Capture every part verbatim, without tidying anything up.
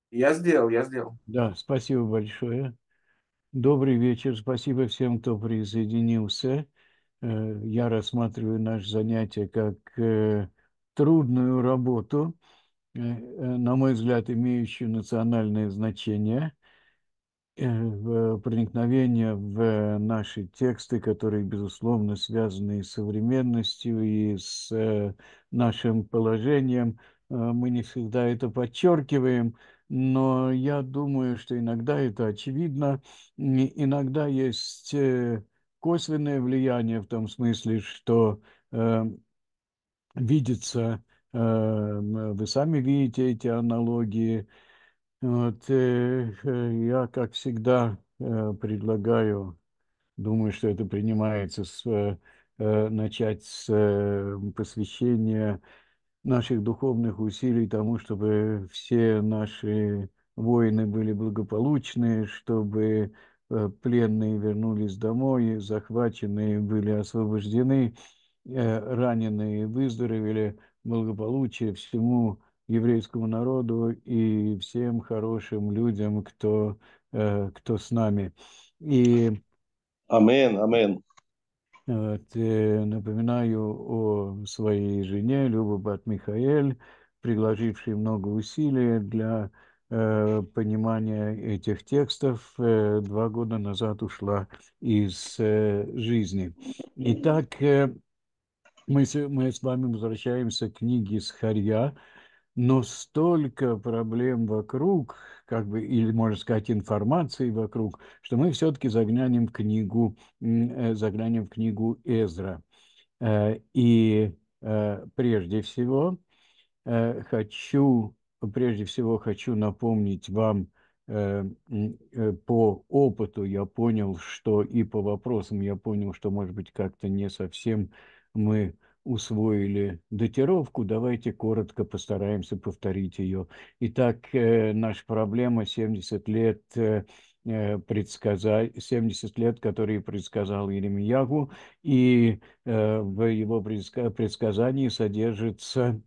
Я сделал, я сделал. Да, спасибо большое. Добрый вечер. Спасибо всем, кто присоединился. Э, Я рассматриваю наше занятие как э, трудную работу, э, э, на мой взгляд, имеющую национальное значение. э, в проникновение в наши тексты, которые, безусловно, связаны и с современностью, и с э, нашим положением. Э, Мы не всегда это подчеркиваем, но я думаю, что иногда это очевидно. И иногда есть э, косвенное влияние в том смысле, что э, видится, э, м, вы сами видите эти аналогии, вот, э, э, я, как всегда, э, предлагаю, думаю, что это принимается с, э, э, начать с э, посвящения наших духовных усилий тому, чтобы все наши воины были благополучны, чтобы э, пленные вернулись домой, захваченные были освобождены, э, раненые выздоровели, благополучие всему еврейскому народу и всем хорошим людям, кто, э, кто с нами. И Амен, амен. вот, э, напоминаю о своей жене Любе Бат Михаэль, приложившей много усилий для э, понимания этих текстов. Э, два года назад ушла из э, жизни. Итак, э, мы, с- мы с вами возвращаемся к книге Схарья, но столько проблем вокруг, как бы, или, можно сказать, информации вокруг, что мы все-таки заглянем в книгу, м, э, заглянем в книгу Эзра. Э, И э, прежде всего э, хочу, прежде всего хочу напомнить вам, э, м, э, по опыту я понял, что и по вопросам я понял, что, может быть, как-то не совсем мы усвоили датировку. Давайте коротко постараемся повторить ее. Итак, э, наша проблема семьдесят лет э, э, предсказа... семьдесят лет, которые предсказал Иеремиягу, и э, в его предска- предсказании содержится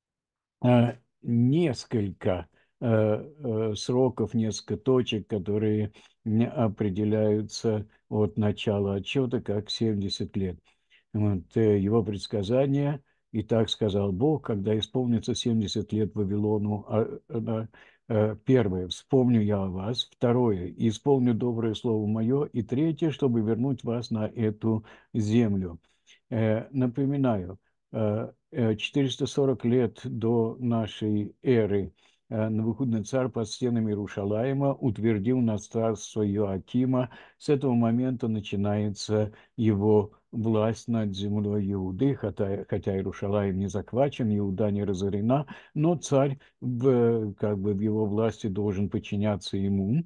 э, несколько э, э, сроков, несколько точек, которые не определяются от начала отчета как семьдесят лет. Вот, э, его предсказание: «И так сказал Бог, когда исполнится семьдесят лет Вавилону». А, а, а, Первое, вспомню я о вас. Второе, исполню доброе слово мое. И третье, чтобы вернуть вас на эту землю. Э, Напоминаю, э, э, четыреста сорок лет до нашей эры э, Навуходоносор под стенами Иерушалаима утвердил над царство Иоакима. С этого момента начинается его власть над землей Иуды, хотя, хотя Иерушалаим не захвачен, Иуда не разорена, но царь в, как бы, в его власти должен подчиняться ему.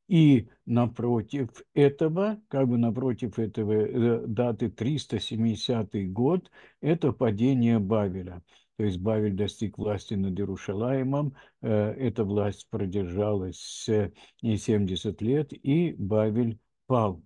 И напротив этого, как бы напротив этого э, даты триста семидесятый год, это падение Бавеля. То есть Бавель достиг власти над Иерушалаимом, э, эта власть продержалась э, семьдесят лет, и Бавель пал.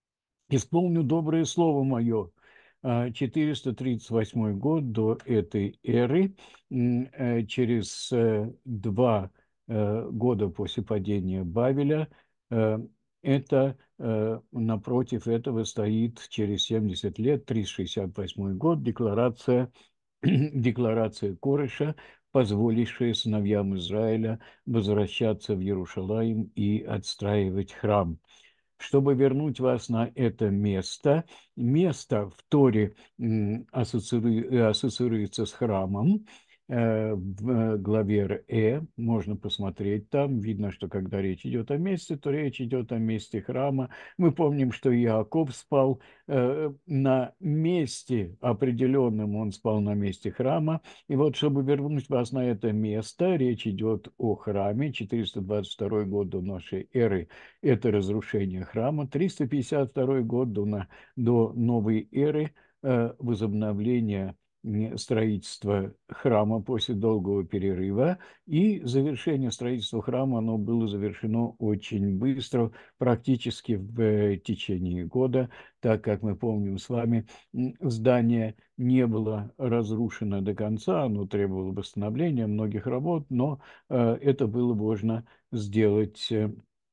«Исполню доброе слово мое». А, четыреста тридцать восьмой год до этой эры, м, э, через э, два э, года после падения Бавеля, э, это э, напротив этого стоит через семьдесят лет, триста шестьдесят восьмой год, декларация, декларация Кореша, позволившая сыновьям Израиля возвращаться в Иерушалаим и отстраивать храм. Чтобы вернуть вас на это место, место в Торе м, ассоциирует- э, ассоциируется с храмом. Э, В главе Э можно посмотреть там. Видно, что когда речь идет о месте, то речь идет о месте храма. Мы помним, что Иаков спал э, на месте определенном, он спал на месте храма. И вот, чтобы вернуть вас на это место, речь идет о храме. четыреста двадцать второй год до нашей эры — это разрушение храма. триста пятьдесят второй год до, на, до новой эры, э, возобновление строительства храма после долгого перерыва. И завершение строительства храма, оно было завершено очень быстро, практически в течение года, так как мы помним с вами, здание не было разрушено до конца, оно требовало восстановления многих работ, но э, это было можно сделать э,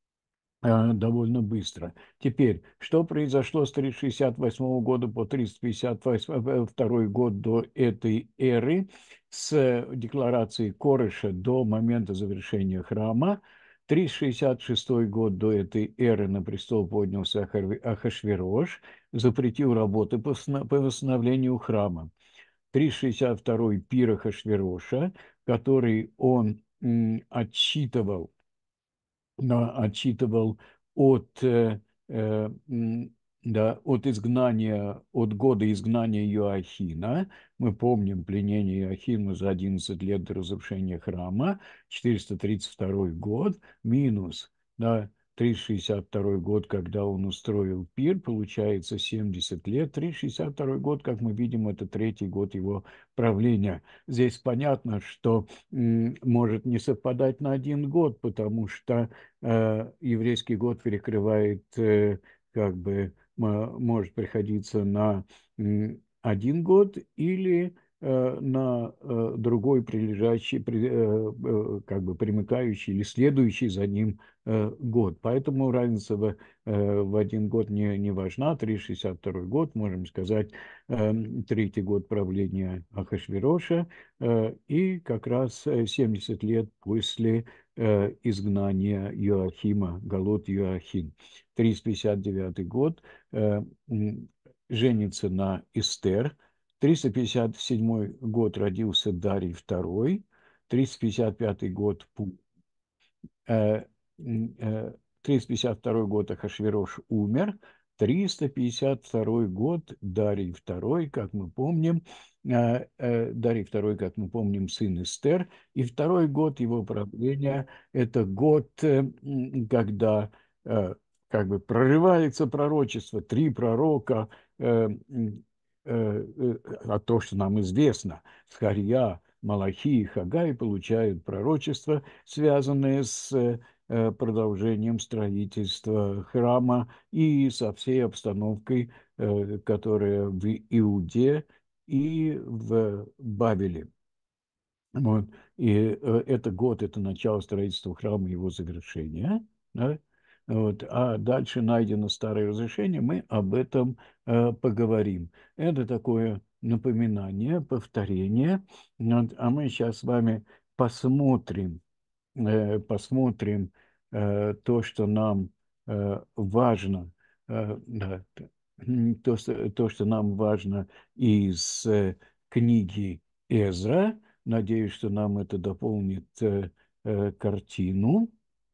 довольно быстро. Теперь, что произошло с триста шестьдесят восьмого года по триста пятьдесят второй год до этой эры, с декларации Корыша до момента завершения храма? триста шестьдесят шестой год до этой эры на престол поднялся Ахашверош, запретил работы по восстановлению храма. триста шестьдесят второй пир Ахашвероша, который он м, отчитывал да, отчитывал от, э, э, да, от изгнания, от года изгнания Иоахина. Мы помним пленение Иоахима за одиннадцать лет до разрушения храма, четыреста тридцать второй год, минус, да, триста шестьдесят второй год, когда он устроил пир, получается семьдесят лет. триста шестьдесят второй год, как мы видим, это третий год его правления. Здесь понятно, что м, может не совпадать на один год, потому что э, еврейский год перекрывает, э, как бы, может приходиться на м, один год или э, на э, другой прилежащий, при- э, э, как бы примыкающий или следующий за ним э, год. Поэтому разница в, э, в один год не, не важна. триста шестьдесят второй год, можем сказать, э, третий год правления Ахашвероша, э, и как раз э, семьдесят лет после э, изгнания Иоахима, Галут Иоахим. триста пятьдесят девятый год, э, м, женится на Эстер. триста пятьдесят седьмой год родился Дарий второй. триста пятьдесят пятый год Пу- э, м, э, триста пятьдесят второй год Ахашверош умер. триста пятьдесят второй год Дарий второй, как мы помним, э, э, Дарий второй, как мы помним, сын Эстер. И второй год его правления – это год, э, м, когда э, как бы прорывается пророчество, три пророка, э, м, э, э, а то, что нам известно, Схарья, Малахи и Хагай получают пророчество, связанные с э, продолжением строительства храма и со всей обстановкой, э, которая в Иуде и в Бавеле. Вот. И э, это год, это начало строительства храма и его завершения. Да? Вот. А дальше найдено старое разрешение, мы об этом э, поговорим. Это такое напоминание, повторение. Вот. А мы сейчас с вами посмотрим, э, посмотрим э, то, что нам э, важно, э, да, т- м, то, что, то, что нам важно из э, книги Эзра. Надеюсь, что нам это дополнит э, э, картину.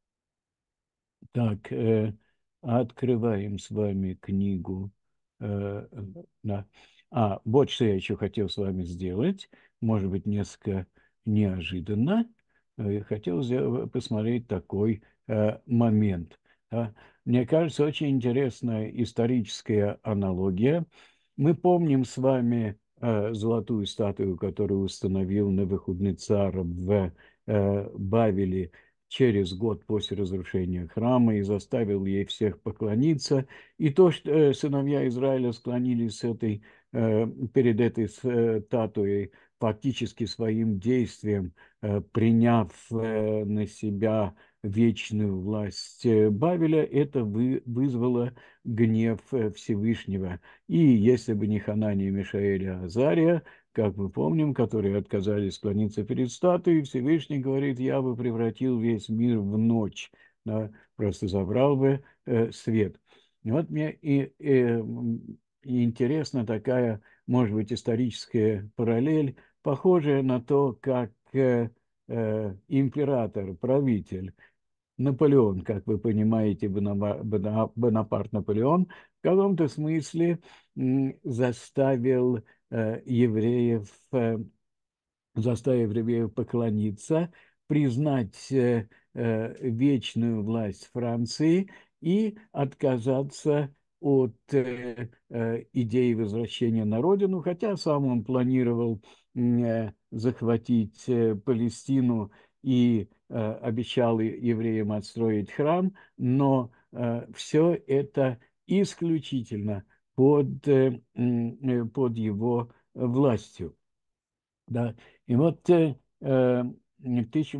Так, э, открываем с вами книгу. э, да. А, вот что я еще хотел с вами сделать. Может быть, несколько неожиданно. Э, Хотел сделать- посмотреть такой э, момент. Да. Мне кажется, очень интересная историческая аналогия. Мы помним с вами э, золотую статую, которую установил Навуходоносор в э, Бавеле через год после разрушения храма и заставил ей всех поклониться. И то, что э, сыновья Израиля склонились с этой, э, перед этой э, статуей, фактически своим действием, э, приняв э, на себя вечную власть э, Бавеля, это вы, вызвало гнев э, Всевышнего. И если бы не Ханания, Мишаэль и Азария, как мы помним, которые отказались склониться перед статуей, Всевышний говорит, я бы превратил весь мир в ночь, да, просто забрал бы э, свет. И вот мне и, и, м, и интересна такая, может быть, историческая параллель, похожая на то, как э, э, император, правитель Наполеон, как вы понимаете, Бонапарт, Бонапарт Наполеон, в каком-то смысле м, заставил э, евреев, э, заставив евреев поклониться, признать э, э, вечную власть Франции и отказаться от э, э, идеи возвращения на родину, хотя сам он планировал э, захватить э, Палестину и э, обещал евреям отстроить храм, но э, все это исключительно под, э, э, под его властью. Да. И вот э, э, тысяча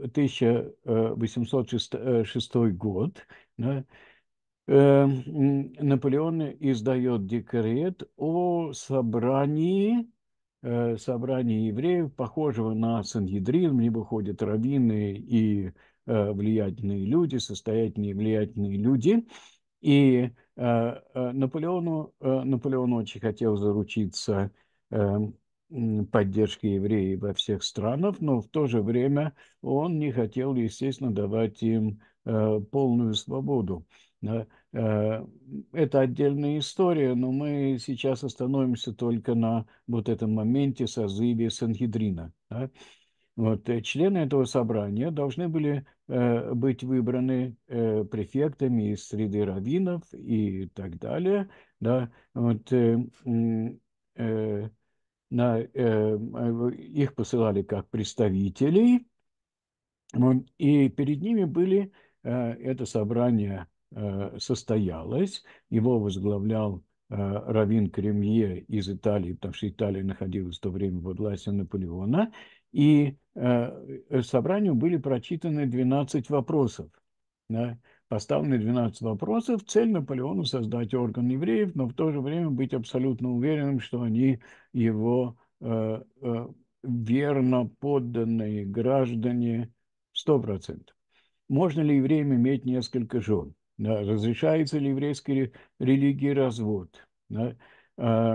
восемьсот шестой год, да, э, Наполеон издает декрет о собрании, э, собрании евреев, похожего на Сангедрин, где выходят раввины и э, влиятельные люди, состоятельные влиятельные люди. И э, э, Наполеону, э, Наполеон очень хотел заручиться э, поддержкой евреев во всех странах, но в то же время он не хотел, естественно, давать им э, полную свободу. Да. Э, это отдельная история, но мы сейчас остановимся только на вот этом моменте созыве Сангедрина. Да. Вот, э, члены этого собрания должны были э, быть выбраны э, префектами из среды раввинов и так далее. Да. Вот, э, э, на, э, их посылали как представителей, вот, и перед ними были, э, это собрание э, состоялось, его возглавлял э, раввин Кремье из Италии, потому что Италия находилась в то время под властью Наполеона, и э, собранию были прочитаны двенадцать вопросов. Да, поставлены двенадцать вопросов. Цель Наполеона — создать орган евреев, но в то же время быть абсолютно уверенным, что они его э, э, верно подданные граждане. Сто процентов. Можно ли евреям иметь несколько жен? Да. Разрешается ли еврейской религии развод? Да. А,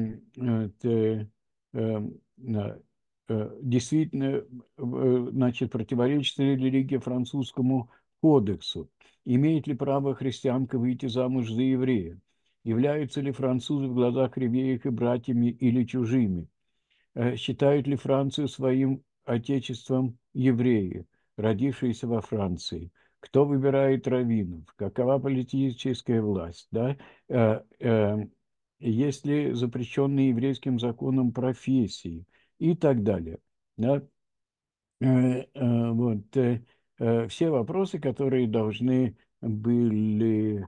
это, э, да. Э, действительно, э, значит, противоречит ли религия французскому кодексу? Имеет ли право христианка выйти замуж за еврея? Являются ли французы в глазах евреев и братьями или чужими? Считают ли Францию своим отечеством евреи, родившиеся во Франции? Кто выбирает раввинов? Какова политическая власть? Да? Есть ли запрещенные еврейским законом профессии? И так далее. Да? Вот, все вопросы, которые должны были,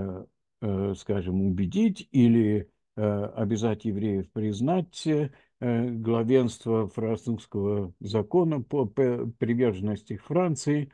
скажем, убедить или обязать евреев признать главенство французского закона по приверженности к Франции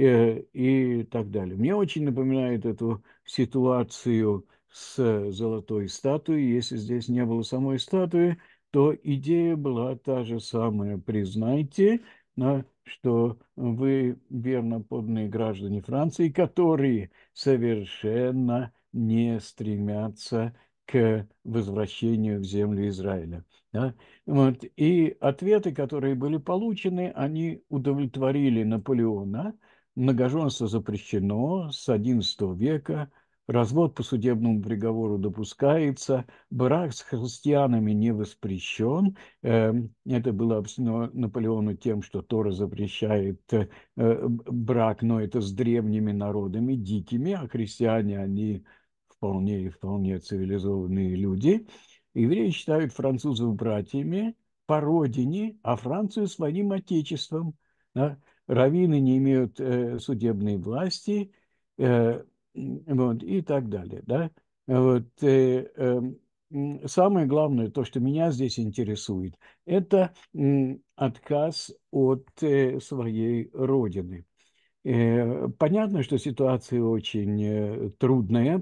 и так далее. Мне очень напоминает эту ситуацию с золотой статуей. Если здесь не было самой статуи, то идея была та же самая. Признайте, да, что вы верно подданные граждане Франции, которые совершенно не стремятся к возвращению в землю Израиля. Да? Вот. И ответы, которые были получены, они удовлетворили Наполеона. Многоженство запрещено с одиннадцатого века, развод по судебному приговору допускается, брак с христианами не воспрещен. Это было объяснено Наполеону тем, что Тора запрещает брак, но это с древними народами, дикими, а христиане, они вполне и вполне цивилизованные люди. Евреи считают французов братьями по родине, а Францию своим отечеством. Да? Раввины не имеют э, судебной власти, э, вот, и так далее. Да? Вот, э, э, самое главное, то, что меня здесь интересует, это э, отказ от э, своей родины. Э, понятно, что ситуация очень э, трудная,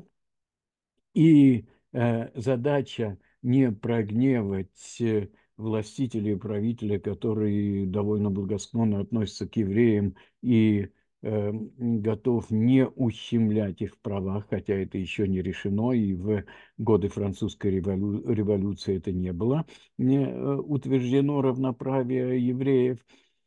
и э, задача не прогневать э, властителя и правителя, которые довольно благосклонно относятся к евреям и э, готов не ущемлять их в правах, хотя это еще не решено, и в годы французской револю... революции это не было не, э, утверждено равноправие евреев.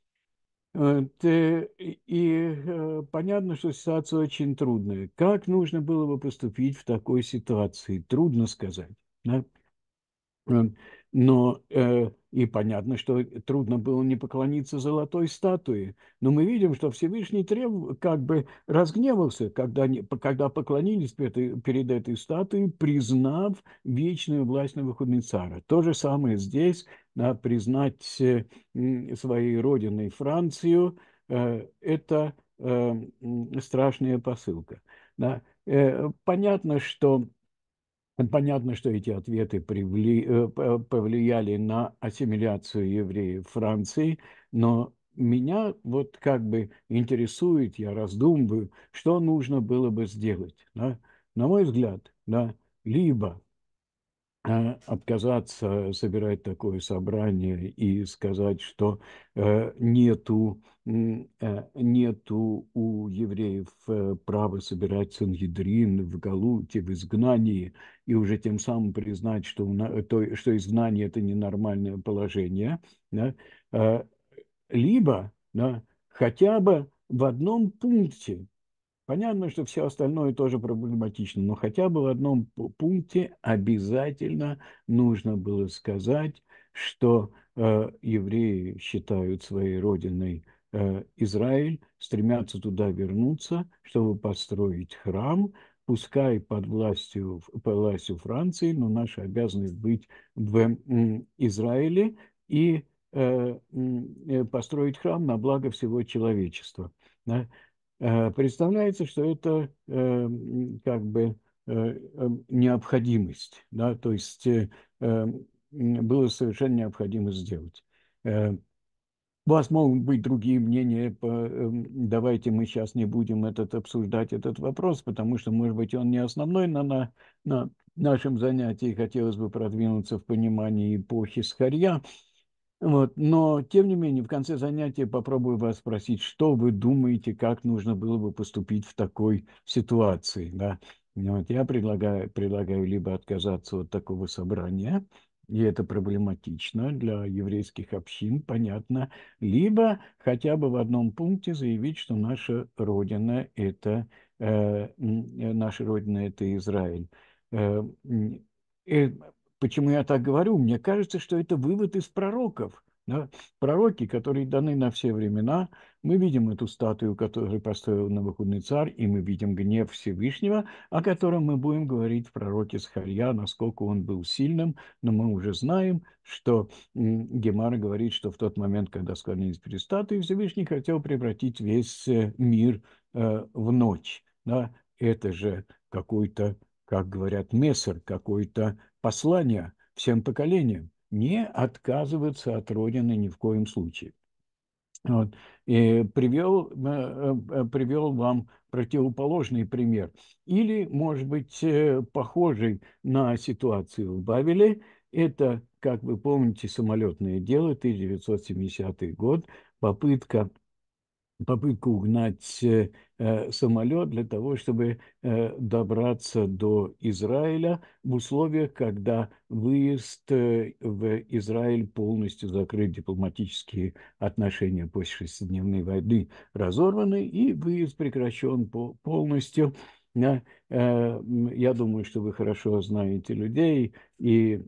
Ты- И э, понятно, что ситуация очень трудная. Как нужно было бы поступить в такой ситуации? Трудно сказать. Да? Э, Но э, и понятно, что трудно было не поклониться золотой статуе. Но мы видим, что Всевышний треб... как бы разгневался, когда, они, когда поклонились перед этой, перед этой статуей, признав вечную власть Навуходоносора. То же самое здесь, да, признать э, своей родиной Францию, э, это э, страшная посылка. Да. Э, понятно, что Понятно, что эти ответы привли, э, повлияли на ассимиляцию евреев в Франции, но меня вот как бы интересует, я раздумываю, что нужно было бы сделать. Да? На мой взгляд, да, либо э, отказаться собирать такое собрание и сказать, что э, нету, м, э, нету у евреев э, права собирать Сангедрин в Галуте, в изгнании, и уже тем самым признать, что, у на- то, что изгнание – это ненормальное положение, да, э, либо да, хотя бы в одном пункте. Понятно, что все остальное тоже проблематично, но хотя бы в одном п- пункте обязательно нужно было сказать, что э, евреи считают своей родиной э, Израиль, стремятся туда вернуться, чтобы построить храм, пускай под властью, под властью Франции, но наша обязанность быть в м, Израиле и э, м, э, построить храм на благо всего человечества. Да. Э, Представляется, что это э, м, как бы э, э, необходимость, да, то есть э, э, м, было совершенно необходимо сделать. Э, У вас могут быть другие мнения, по, эм, давайте мы сейчас не будем этот, обсуждать этот вопрос, потому что, может быть, он не основной на, на, на нашем занятии, хотелось бы продвинуться в понимании эпохи Схарья. Вот. Но, тем не менее, в конце занятия попробую вас спросить, что вы думаете, как нужно было бы поступить в такой ситуации. Да? Ну вот. Я предлагаю, предлагаю либо отказаться от такого собрания, и это проблематично для еврейских общин, понятно, либо хотя бы в одном пункте заявить, что наша Родина – это, э, м, э, наша Родина – это Израиль. Э, м, э, Почему я так говорю? Мне кажется, что это вывод из пророков. Да? Пророки, которые даны на все времена. Мы видим эту статую, которую построил Навуходоносор, и мы видим гнев Всевышнего, о котором мы будем говорить в пророке Схарья, насколько он был сильным. Но мы уже знаем, что м, Гемара говорит, что в тот момент, когда склонились перед статуей, Всевышний хотел превратить весь э, мир э, в ночь. Да? Это же какой-то, как говорят, мессер, какой-то послание всем поколениям. Не отказываться от Родины ни в коем случае. Вот. И привел, э, э, привел вам противоположный пример. Или, может быть, э, похожий на ситуацию в Бавеле. Это, как вы помните, самолетное дело, тысяча девятьсот семидесятый год, попытка попытку угнать э, э, самолет для того, чтобы э, добраться до Израиля в условиях, когда выезд э, в Израиль полностью закрыт, дипломатические отношения после шестидневной войны разорваны, и выезд прекращен по полностью. Да. Э, м, Я думаю, что вы хорошо знаете людей, и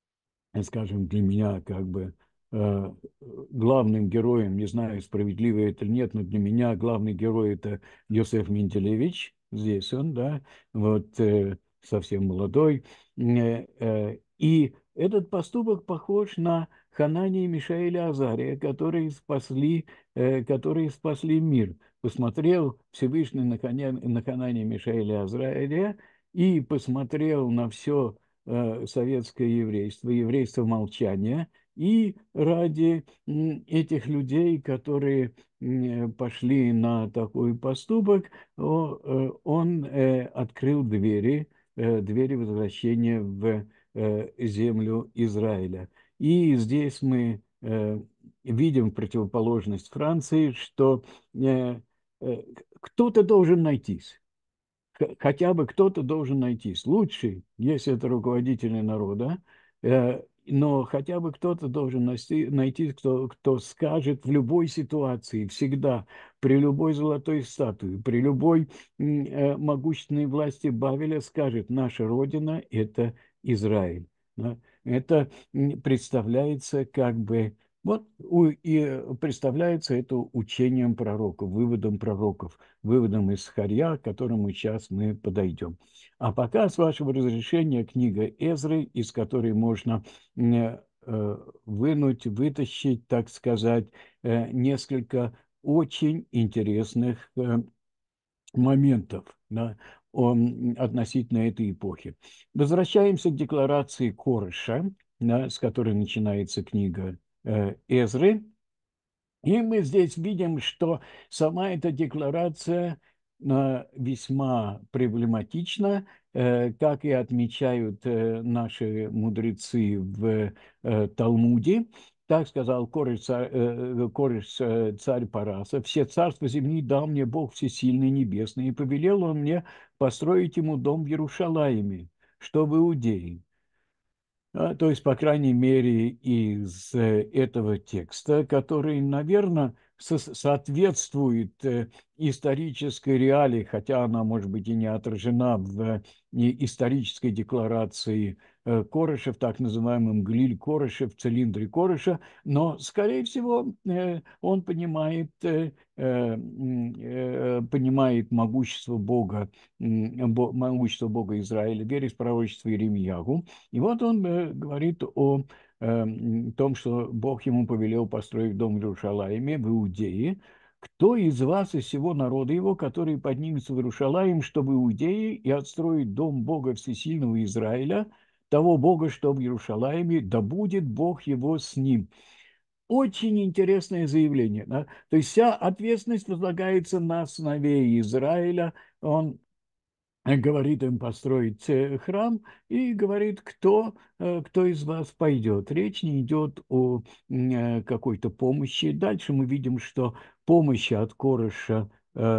скажем, для меня как бы э, главным героем, не знаю, справедливо это или нет, но для меня главный герой это Йосеф Менделевич, здесь он, да, вот э, совсем молодой, Э, э, и этот поступок похож на Ханании, Мишаэля, Азария, которые спасли, э, которые спасли мир. Посмотрел Всевышний на, Ханя- на Ханании, Мишаэля, Азария и посмотрел на все э, советское еврейство, еврейство молчания, и ради м, этих людей, которые м, пошли на такой поступок, о, э, он э, открыл двери, э, двери возвращения в э, землю Израиля. И здесь мы э, видим противоположность Франции, что э, э, кто-то должен найтись. Х- хотя бы кто-то должен найтись. Лучший, если это руководители народа, э, но хотя бы кто-то должен найти, найти кто, кто скажет в любой ситуации, всегда, при любой золотой статуе, при любой м, э, могущественной власти Бавеля скажет, наша Родина – это Израиль. Да? это представляется как бы, вот и представляется это учением пророков, выводом пророков, выводом из Харья, к которому сейчас мы подойдем. А пока, с вашего разрешения, книга Эзры, из которой можно вынуть, вытащить, так сказать, несколько очень интересных моментов, да, относительно этой эпохи. Возвращаемся к декларации Корыша, да, с которой начинается книга Эзры. И мы здесь видим, что сама эта декларация весьма проблематична, как и отмечают наши мудрецы в Талмуде. Так сказал Кореш, Кореш, царь Параса: «Все царства земли дал мне Бог Всесильный Небесный, и повелел он мне построить ему дом в Иерушалаиме, что в Иудее». То есть, по крайней мере, из этого текста, который, наверное, со соответствует исторической реалии, хотя она, может быть, и не отражена в исторической декларации Кореша, в так называемом Глиль Кореша, в цилиндре Кореша, но, скорее всего, он понимает, понимает могущество Бога, могущество Бога Израиля, верит в пророчество Иеремьягу. И вот он говорит о том, что Бог ему повелел построить дом в Иерушалаиме, в Иудее. «Кто из вас, из всего народа его, который поднимется в Иерушалаим, чтобы Иудеи, и отстроить дом Бога Всесильного Израиля, того Бога, что в Иерушалаиме, да будет Бог его с ним». Очень интересное заявление. Да? То есть вся ответственность возлагается на сыновей Израиля. Он говорит им построить храм и говорит, кто, кто из вас пойдет. Речь не идет о какой-то помощи. Дальше мы видим, что помощи от Кореша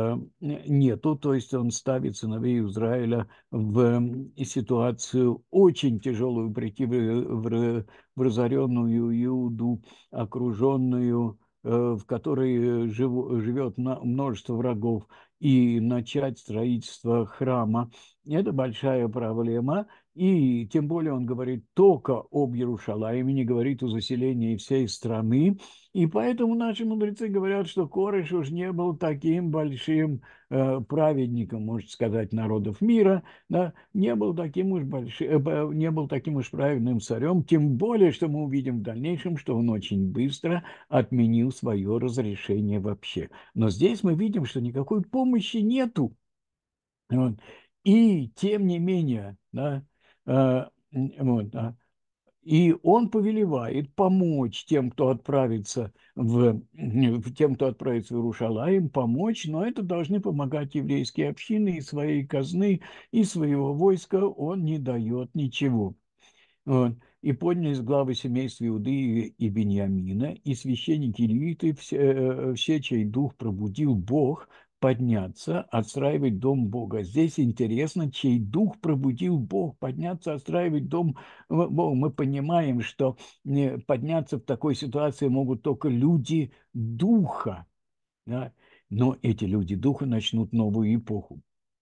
нету, то есть он ставит сыновей Израиля в ситуацию очень тяжелую, прийти в, в разоренную Иуду, окруженную, в которой жив, живет множество врагов, и начать строительство храма. Это большая проблема. И тем более он говорит только об Иерушалаиме, не говорит о заселении всей страны. И поэтому наши мудрецы говорят, что Кореш уж не был таким большим э, праведником, можно сказать, народов мира, да, не был таким уж большим, э, не был таким уж праведным царем, тем более, что мы увидим в дальнейшем, что он очень быстро отменил свое разрешение вообще. Но здесь мы видим, что никакой помощи нету. Вот. И тем не менее, да, э, вот, да, и он повелевает помочь тем, кто отправится в, тем, кто отправится в Иерушалаим, помочь, но это должны помогать еврейские общины, и своей казны, и своего войска он не дает ничего. Вот. «И поднялись главы семейств Иуды и Беньямина, и священники левиты, все, все, чей дух пробудил Бог, подняться, отстраивать дом Бога». Здесь интересно, чей дух пробудил Бог, подняться, отстраивать дом Бога. Мы понимаем, что подняться в такой ситуации могут только люди духа, да? Но эти люди духа начнут новую эпоху.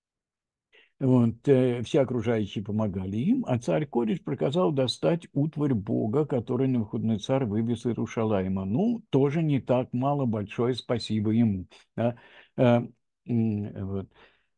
Вот, э, все окружающие помогали им, а царь Кореш приказал достать утварь Бога, который Навуходоносор вывез из Иерушалаима. Ну, тоже не так мало, большое спасибо ему. Да? Э, вот.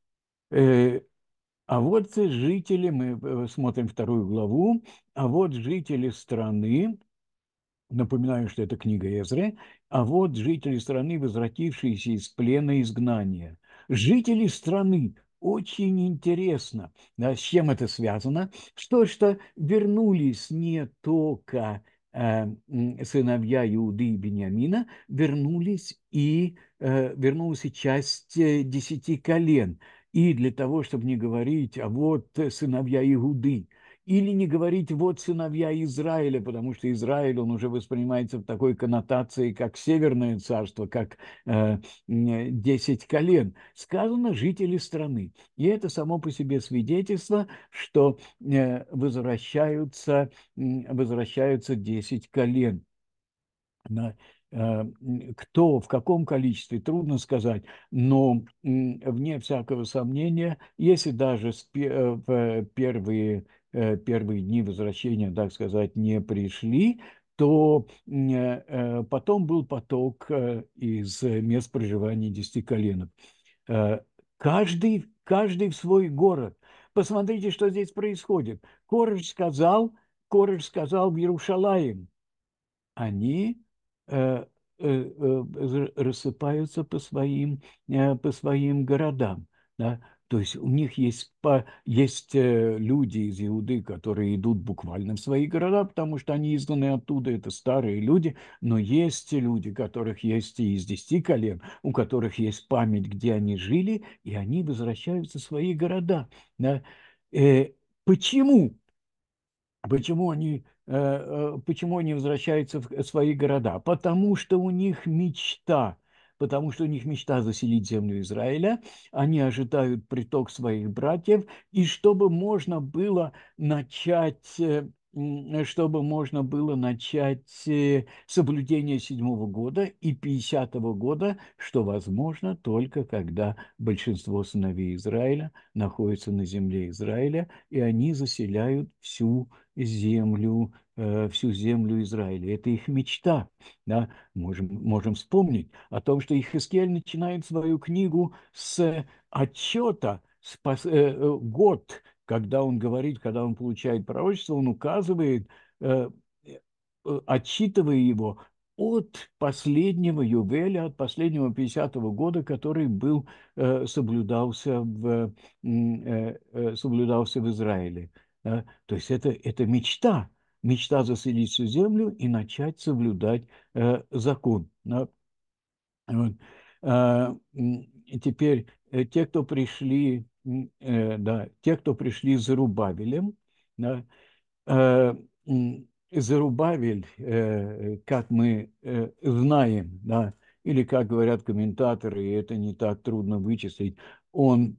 Э, а вот жители, мы смотрим вторую главу, а вот жители страны, напоминаю, что это книга Эзры, а вот жители страны, возвратившиеся из плена изгнания. Жители страны. Очень интересно, да, с чем это связано. Что, что вернулись не только э, сыновья Иуды и Беньямина, вернулись и, э, вернулась и часть э, десяти колен. И для того, чтобы не говорить, а вот сыновья Иуды, или не говорить «вот сыновья Израиля», потому что Израиль, он уже воспринимается в такой коннотации, как Северное царство, как э, десять колен. Сказано «жители страны». И это само по себе свидетельство, что э, возвращаются, возвращаются десять колен. Кто, в каком количестве, трудно сказать, но вне всякого сомнения, если даже в первые э, первые дни возвращения, так сказать, не пришли, то э, потом был поток э, из мест проживания десяти коленов. Э, каждый, каждый в свой город. Посмотрите, что здесь происходит. Кореш сказал, Кореш сказал в Иерушалаим, они э, э, э, рассыпаются по своим, э, по своим городам. Да? То есть у них есть, по, есть э, люди из Иуды, которые идут буквально в свои города, потому что они изгнаны оттуда, это старые люди, но есть люди, у которых есть и из десяти колен, у которых есть память, где они жили, и они возвращаются в свои города. Да? Э, почему? Почему они, э, э, почему они возвращаются в свои города? Потому что у них мечта, потому что у них мечта заселить землю Израиля, они ожидают приток своих братьев, и чтобы можно было начать, э, м, чтобы можно было начать э, соблюдение седьмого года и пятидесятого года, что возможно только когда большинство сыновей Израиля находятся на земле Израиля, и они заселяют всю землю, э, всю землю Израиля. Это их мечта. Да? Можем, можем вспомнить о том, что Ихискель начинает свою книгу с отчета, с пос, э, э, год, когда он говорит, когда он получает пророчество, он указывает, э, э, отчитывая его от последнего юбиля, от последнего пятидесятого года, который был, э, соблюдался, в, э, э, соблюдался в Израиле. Да? То есть это, это мечта, мечта заселить всю землю и начать соблюдать э, закон. Да? Вот. А, теперь э, те, кто пришли, э, да, те, кто пришли за Зарубавелем, да, э, Зарубавель, э, как мы э, знаем, да, или как говорят комментаторы, и это не так трудно вычислить, он,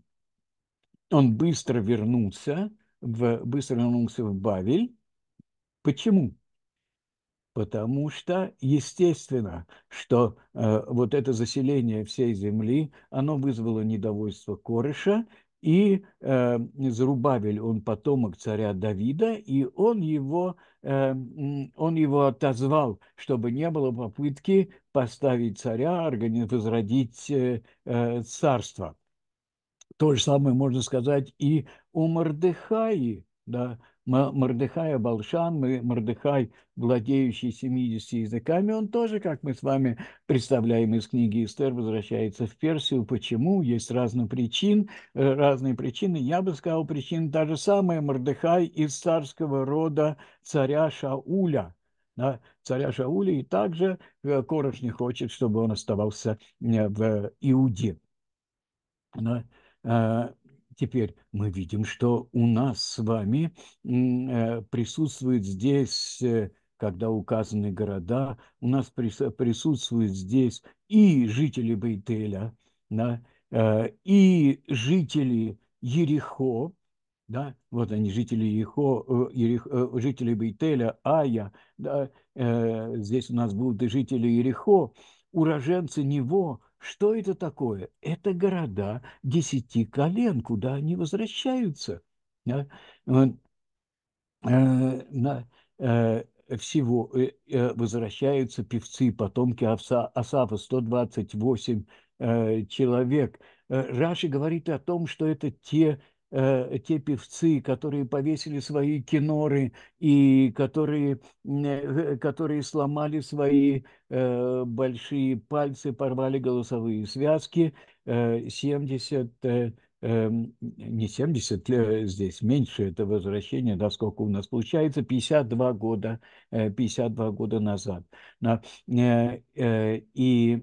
он быстро вернулся, в, быстро вернулся в Бавель. Почему? Потому что, естественно, что э, вот это заселение всей земли, оно вызвало недовольство Кореша, и э, Зарубавель, он потомок царя Давида, и он его, э, он его отозвал, чтобы не было попытки поставить царя, органи- возродить э, э, царство. То же самое можно сказать и о Мордехае, да, Мордехай Балшан, Мордехай, владеющий семьюдесятью языками, он тоже, как мы с вами представляем из книги Эстер, возвращается в Персию. Почему? Есть разные причины, разные причины. Я бы сказал, причина та же самая. Мордехай из царского рода царя Шауля. Да, царя Шауля, и также Кореш не хочет, чтобы он оставался в Иуде. Да. А, теперь мы видим, что у нас с вами э, присутствует здесь, э, когда указаны города, у нас прис- присутствуют здесь и жители Бейтеля, да, э, и жители Ерихо, да, вот они, жители Ерихо, э, Ерих, э, жители Бейтеля, Ая, да, э, здесь у нас будут и жители Ерихо, уроженцы Него. Что это такое? Это города десяти колен, куда они возвращаются. Да? Вот, э, на, э, всего э, э, возвращаются певцы, потомки Авса, Асафа, сто двадцать восемь э, человек. Э, Раши говорит о том, что это те, э, те певцы, которые повесили свои киноры и которые, э, которые сломали свои э, большие пальцы, порвали голосовые связки, э, семьдесят э, эм, не семьдесят ле- здесь, меньше это возвращение, да, сколько у нас получается, пятьдесят два года, э, пятьдесят два года назад. Да. Э, э, И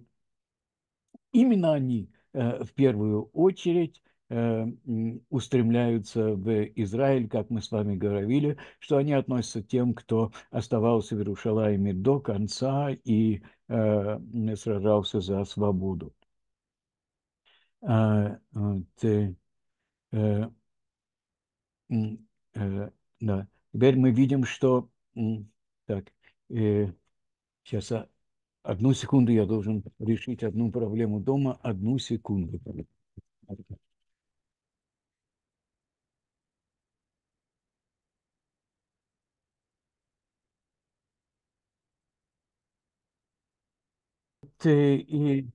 именно они э, в первую очередь э, м, устремляются в Израиль, как мы с вами говорили, что они относятся к тем, кто оставался в Иерушалайме до конца и э, сражался за свободу. А, вот, э, э, М, э, да. Теперь мы видим, что... м, Так, э, сейчас, а, одну секунду, я должен решить одну проблему дома. Одну секунду. э, и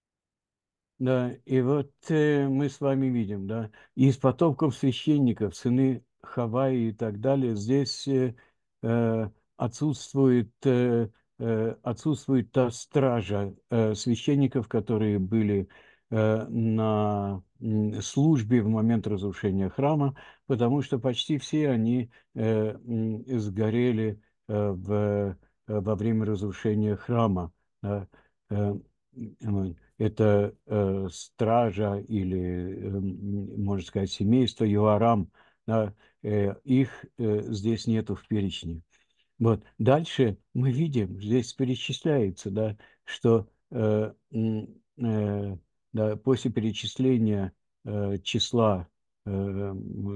да, и вот э, мы с вами видим, да, из потомков священников, сыны Хаваи и так далее, здесь э, э, отсутствует, э, э, отсутствует та стража э, священников, которые были э, на м, службе в момент разрушения храма, потому что почти все они э, м, сгорели э, в, э, во время разрушения храма. Да. Э, м, это э, стража или, э, м, можно сказать, семейство Йоарам, да, э, их э, здесь нету в перечне. Вот. Дальше мы видим, здесь перечисляется, да, что э, м, э, да, после перечисления э, числа э,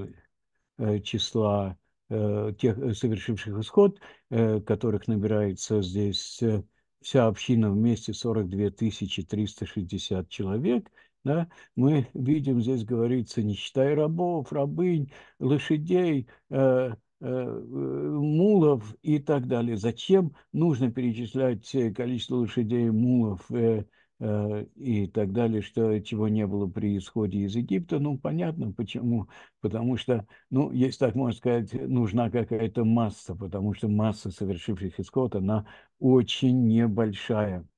э, числа э, тех, э, совершивших исход, э, которых набирается здесь э, вся община вместе сорок две тысячи триста шестьдесят человек, да, мы видим, здесь говорится, не считая рабов, рабынь, лошадей, э, э, мулов и так далее. Зачем нужно перечислять э, количество лошадей, мулов э, э, и так далее, что, чего не было при исходе из Египта? Ну, понятно, почему. Потому что, ну, если так можно сказать, нужна какая-то масса, потому что масса совершивших исход, она очень небольшая.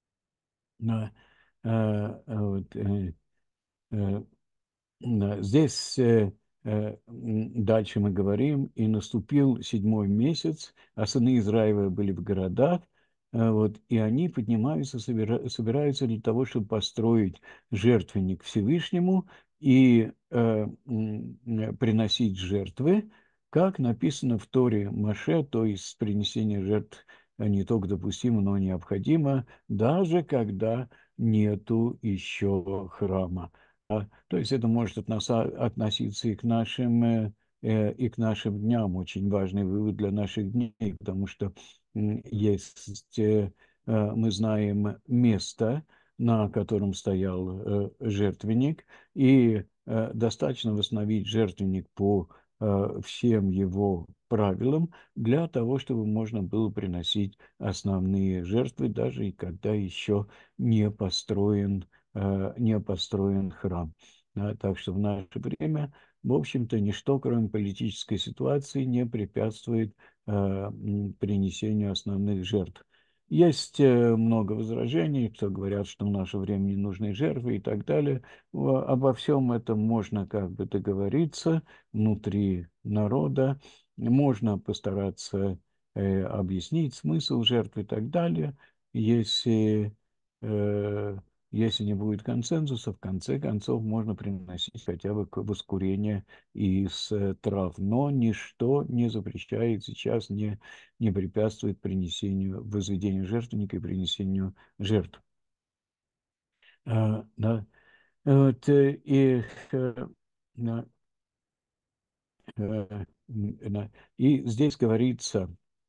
Да, э, э, вот, э, э, да, здесь э, э, м, дальше мы говорим, и наступил седьмой месяц, а сыны Израиля были в городах, э, вот, и они поднимаются, собира- собираются для того, чтобы построить жертвенник Всевышнему и э, м, э, приносить жертвы, как написано в Торе Моше, то есть принесение жертв э, не только допустимо, но необходимо, даже когда нету еще храма. А, То есть это может относа- относиться и к нашим, э, э, и к нашим дням. Очень важный вывод для наших дней, потому что м, есть, э, э, мы знаем место, на котором стоял э, жертвенник, и э, достаточно восстановить жертвенник по э, всем его правилам для того, чтобы можно было приносить основные жертвы, даже и когда еще не построен э, не построен храм. Да, так что в наше время, в общем-то, ничто, кроме политической ситуации, не препятствует э, м, принесению основных жертв. Есть э, много возражений, кто говорят, что в наше время не нужны жертвы и так далее. Во- Обо всем этом можно как бы договориться внутри народа, можно постараться э, объяснить смысл жертв и так далее. Если э, если не будет консенсуса, в конце концов можно приносить хотя бы к воскурение из э, трав. Но ничто не запрещает сейчас, не, не препятствует принесению, возведению жертвенника и принесению жертв. А, да. Вот, э, и, э, да, э, м, да. И здесь говорится,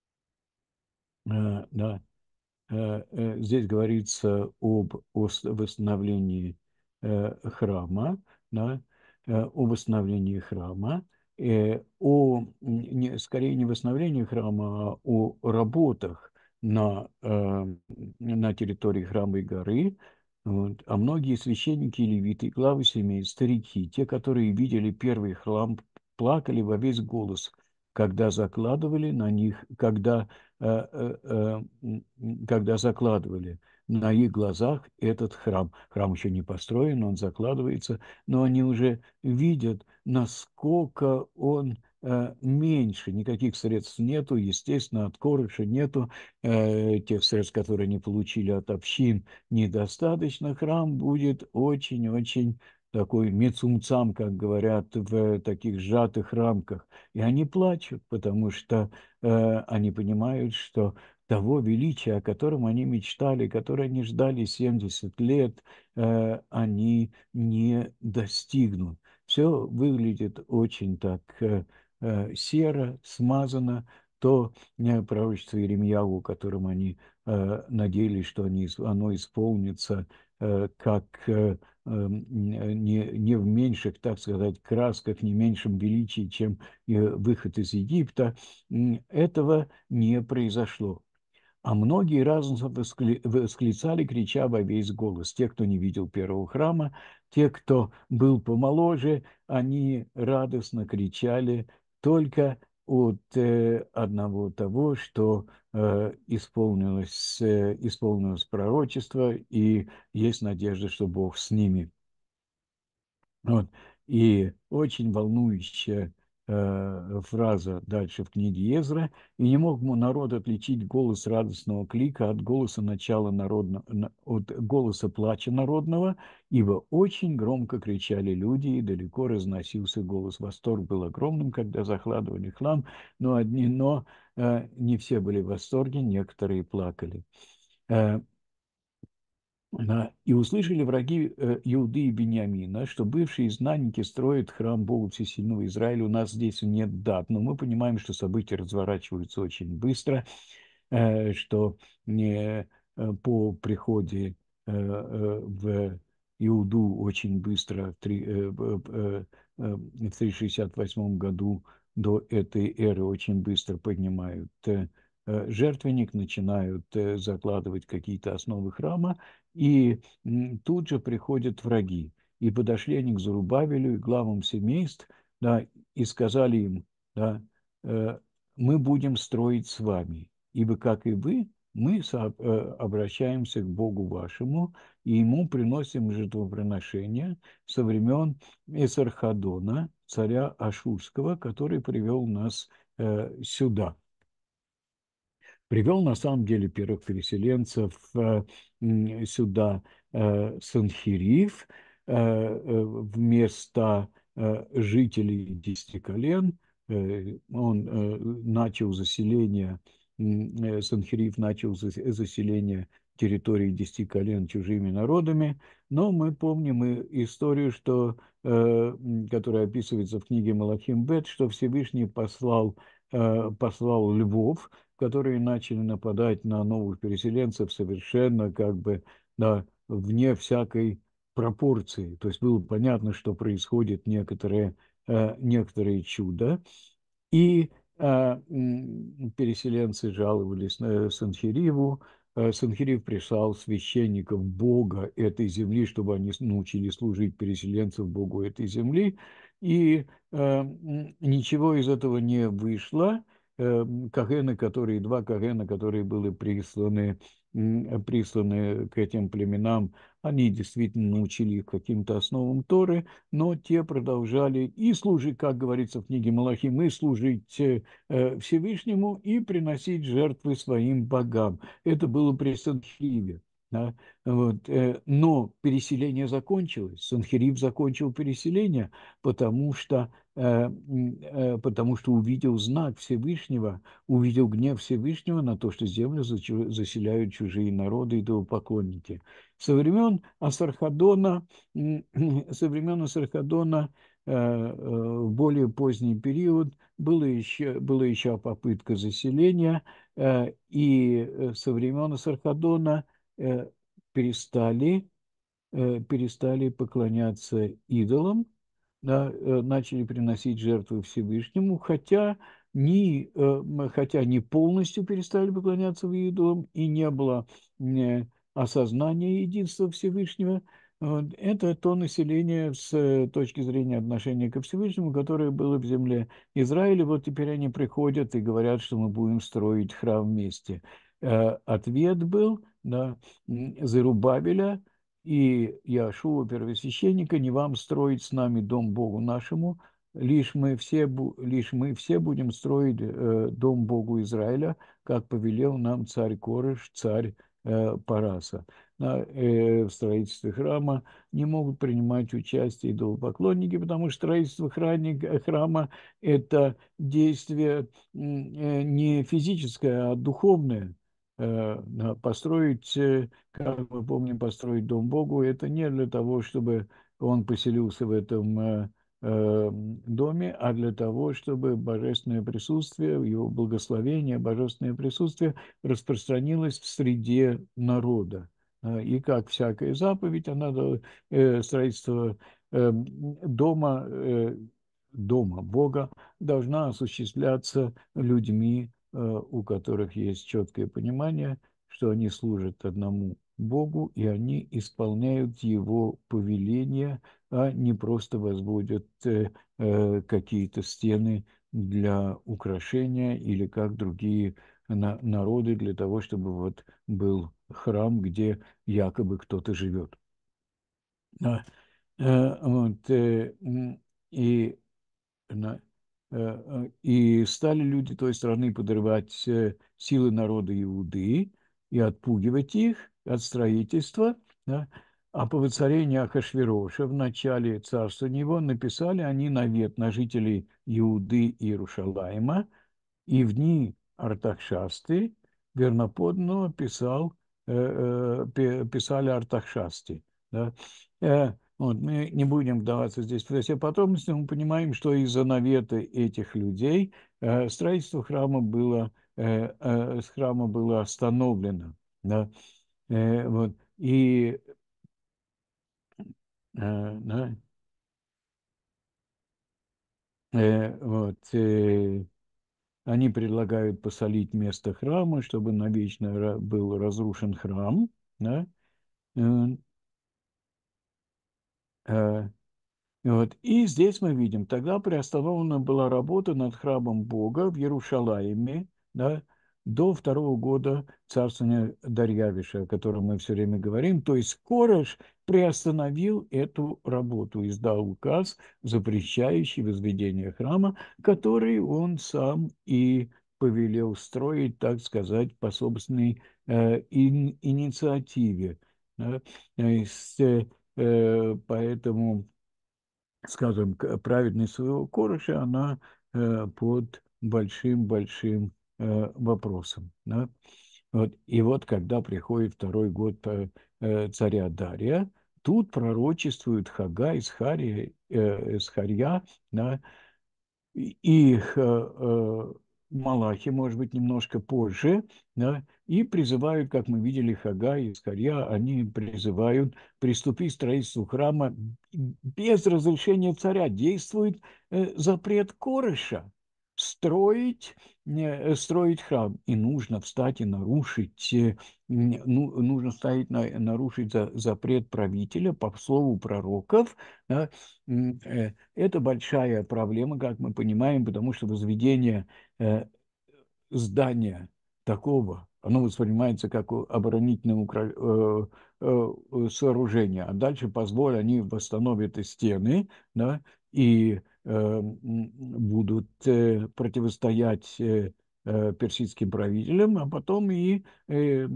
э, да, э, э, здесь говорится об ос- восстановлении э, храма, да, э, о восстановлении храма, э, о, м, не, скорее не восстановлении храма, а о работах на, э, на территории храма и горы. Вот. А многие священники, левиты, главы семей, старики, те, которые видели первый храм, плакали во весь голос, когда закладывали на них, когда э, э, э, м, м, когда закладывали на их глазах этот храм. Храм еще не построен, он закладывается, но они уже видят, насколько он э, меньше, никаких средств нету, естественно, от корыша нету, э, тех средств, которые они получили от общин, недостаточно. Храм будет очень-очень такой мецумцам, как говорят, в таких сжатых рамках. И они плачут, потому что э, они понимают, что того величия, о котором они мечтали, которое они ждали семьдесят лет, э, они не достигнут. Все выглядит очень так э, э, серо, смазано. То э, пророчество Иеремьяву, которым они э, надеялись, что они, оно исполнится, э, как э, э, не, не в меньших, так сказать, красках, не меньшем величии, чем э, выход из Египта, этого не произошло. А многие разом воскли- восклицали, крича во весь голос. Те, кто не видел первого храма, те, кто был помоложе, они радостно кричали только от э, одного того, что э, исполнилось, э, исполнилось пророчество, и есть надежда, что Бог с ними. Вот. И очень волнующая э, фраза дальше в книге Езра. «И не мог му народ отличить голос радостного клика от голоса начала народного, от голоса плача народного, ибо очень громко кричали люди, и далеко разносился голос». Восторг был огромным, когда захладывали храм, но одни, но э, не все были в восторге, некоторые плакали. Э, да. «И услышали враги э, Иуды и Бениамина, что бывшие изгнанники строят храм Богу Всесильного Израиля». У нас здесь нет дат, но мы понимаем, что события разворачиваются очень быстро, э, что э, э, по приходе э, э, в Иуду очень быстро в три- э, э, э, э, в триста шестьдесят восьмом году до этой эры очень быстро поднимают э, э, жертвенник, начинают э, закладывать какие-то основы храма, и м, тут же приходят враги. «И подошли они к Зарубавелю и главам семейств, да, и сказали им, да, э, мы будем строить с вами, ибо, как и вы, мы со- э, обращаемся к Богу вашему, и Ему приносим жертвоприношения со времен Эсархадона, царя Ашурского, который привел нас э, сюда». Привел на самом деле первых переселенцев э, м, сюда э, Санхирив э, э, вместо э, жителей десяти колен. Э, он э, начал заселение, м, э, Санхирив начал зас- заселение территории десяти колен чужими народами, но мы помним и историю, что, э, м, которая описывается в книге Малахим Бет, что Всевышний послал, э, послал львов, которые начали нападать на новых переселенцев совершенно как бы, да, вне всякой пропорции. То есть было понятно, что происходит некоторое, э, некоторые чудо. И э, м, переселенцы жаловались на Санхириву. Э, Санхирив прислал священников Бога этой земли, чтобы они научили служить переселенцев Богу этой земли. И э, м, ничего из этого не вышло. Э, Кагены, которые, два Кагена, которые были присланы, м, присланы к этим племенам, они действительно научили их каким-то основам Торы, но те продолжали и служить, как говорится в книге Малахим, и служить э, э, Всевышнему и приносить жертвы своим богам. Это было при Санхириве. Да? Вот. э, Но переселение закончилось. Санхирив закончил переселение, потому что, э, м, э, потому что увидел знак Всевышнего, увидел гнев Всевышнего на то, что землю зачу- заселяют чужие народы и идолопоклонники. Со времен Асархадона м, со времен Асархадона э, э, в более поздний период было еще, была еще попытка заселения, э, и э, со времен Асархадона э, перестали э, перестали поклоняться идолам, да, э, начали приносить жертвы Всевышнему, хотя не, э, м, хотя не полностью перестали поклоняться идолам, и не было э, осознания единства Всевышнего. Вот. Это то население с э, точки зрения отношения ко Всевышнему, которое было в земле Израиля. Вот теперь они приходят и говорят, что мы будем строить храм вместе. Э, Ответ был, да, м, Зерубабеля и Иошуа, первосвященника: «Не вам строить с нами дом Богу нашему, лишь мы все, бу- лишь мы все будем строить э, дом Богу Израиля, как повелел нам царь Кореш, царь э, Параса». На, э, в строительстве храма не могут принимать участие идолопоклонники, потому что строительство храни- храма – это действие м, э, не физическое, а духовное. Э, на- Построить э, как мы помним, построить дом Богу, это не для того, чтобы он поселился в этом э, э, доме, а для того, чтобы божественное присутствие, его благословение, божественное присутствие распространилось в среде народа. Э, И как всякая заповедь, она, до- э, строительство э, дома, э, дома Бога должна осуществляться людьми у которых есть четкое понимание, что они служат одному Богу, и они исполняют Его повеления, а не просто возводят какие-то стены для украшения или как другие народы для того, чтобы вот был храм, где якобы кто-то живет. Вот, и И стали люди той страны подрывать силы народа Иуды и отпугивать их от строительства. Да? А по воцарению Ахашвероша в начале царства него написали они навет на жителей Иуды и Иерушалайма, и в дни Артахшасты верноподданного писал, э, э, писали Артахшасти. Да? Э, вот, мы не будем вдаваться здесь в все подробности, мы понимаем, что из-за навета этих людей э, строительство храма было, э, э, храма было остановлено. Да? Э, вот, и э, да, э, вот, э, они предлагают посолить место храма, чтобы навечно был разрушен храм. Да? Э, э, Вот. И здесь мы видим, тогда приостановлена была работа над храмом Бога в Иерушалайме, да, до второго года царствования Дарьявиша, о котором мы все время говорим. То есть Кореш приостановил эту работу, издал указ, запрещающий возведение храма, который он сам и повелел строить, так сказать, по собственной э, ин, инициативе. Да. То есть, э, э, поэтому скажем, праведность своего Кореша, она э, под большим-большим э, вопросом. Да? Вот. И вот, когда приходит второй год э, э, царя Дария, тут пророчествуют Хагай, Схария, э, Схарья, да, и э, э, Малахи, может быть, немножко позже, да, и призывают, как мы видели, Хагай и Скарья, они призывают приступить к строительству храма без разрешения царя. Действует э, запрет Кореша строить, э, строить храм. И нужно встать и нарушить, э, ну, нужно встать, на, нарушить за, запрет правителя по слову пророков, да, э, это большая проблема, как мы понимаем, потому что возведение э, здания такого, оно воспринимается как оборонительное укра... э, э, сооружение, а дальше позволь, они восстановят и стены, да, и э, будут э, противостоять э, э, персидским правителям, а потом и э,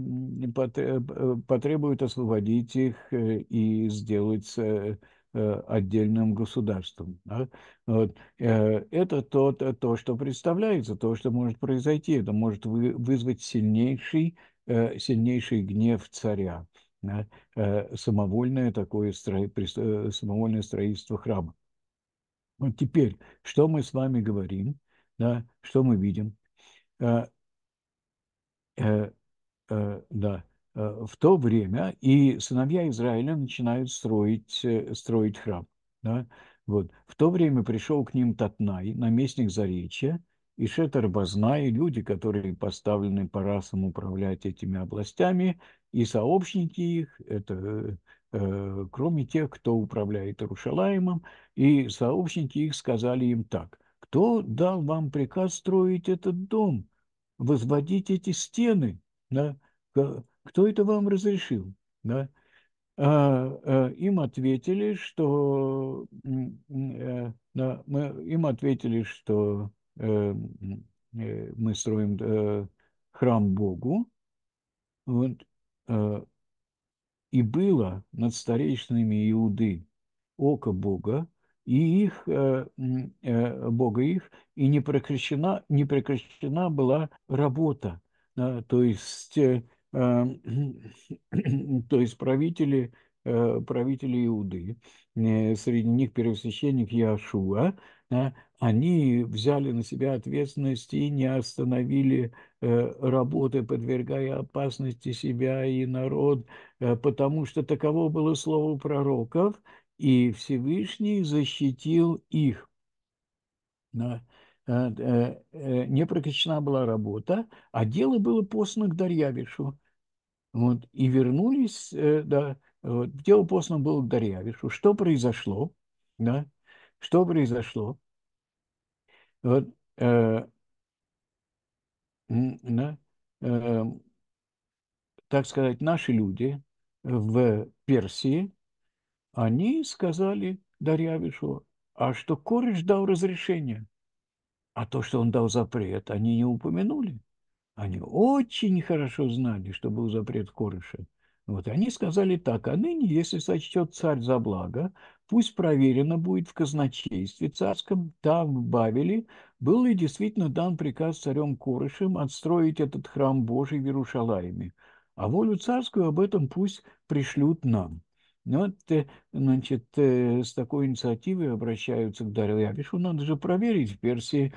потребуют освободить их э, и сделать э, э, отдельным государством. Да? Вот. Э, Это то, то, то, что представляется, то, что может произойти. Это может вы, вызвать сильнейший, э, сильнейший гнев царя. Да? Э, Самовольное такое стро... э, самовольное строительство храма. Вот теперь, что мы с вами говорим, да? Что мы видим? Э, э, э, да, э, в то время и сыновья Израиля начинают строить, э, строить храм. Да? Вот. В то время пришел к ним Татнай, наместник Заречья, и Шетар-Бозна, и люди, которые поставлены по расам управлять этими областями, и сообщники их, это э, э, кроме тех, кто управляет Иерушалаимом, и сообщники их сказали им так: кто дал вам приказ строить этот дом, возводить эти стены? Да? Кто это вам разрешил? Да? А, а, им ответили, что э, да, мы, им ответили, что э, э, мы строим э, храм Богу, вот, э, и было над старейшинами Иуды око Бога, и их, э, э, Бога их, и не прекращена, не прекращена была работа. Да, то есть, э, э, то есть правители, э, правители Иуды, э, среди них первосвященник Иошуа, да, они взяли на себя ответственность и не остановили э, работы, подвергая опасности себя и народ, э, потому что таково было слово пророков, и Всевышний защитил их. Да. не прекращена была работа, а дело было послано к Дарьявишу. Вот, и вернулись, да, вот, дело послано было к Дарьявишу. Что произошло? Да? Что произошло? Вот, э, да, э, так сказать, наши люди в Персии, они сказали Дарьявишу, а что Кореш дал разрешение, а то, что он дал запрет, они не упомянули. Они очень хорошо знали, что был запрет Корыша. Вот они сказали так: а ныне, если сочтет царь за благо, пусть проверено будет в казначействе царском, там, в Бавеле, был ли действительно дан приказ царем Корышем отстроить этот храм Божий в Иерушалайме. А волю царскую об этом пусть пришлют нам. Ну, вот, э, значит, э, с такой инициативой обращаются к Дарьявишу. Надо же проверить, в Персии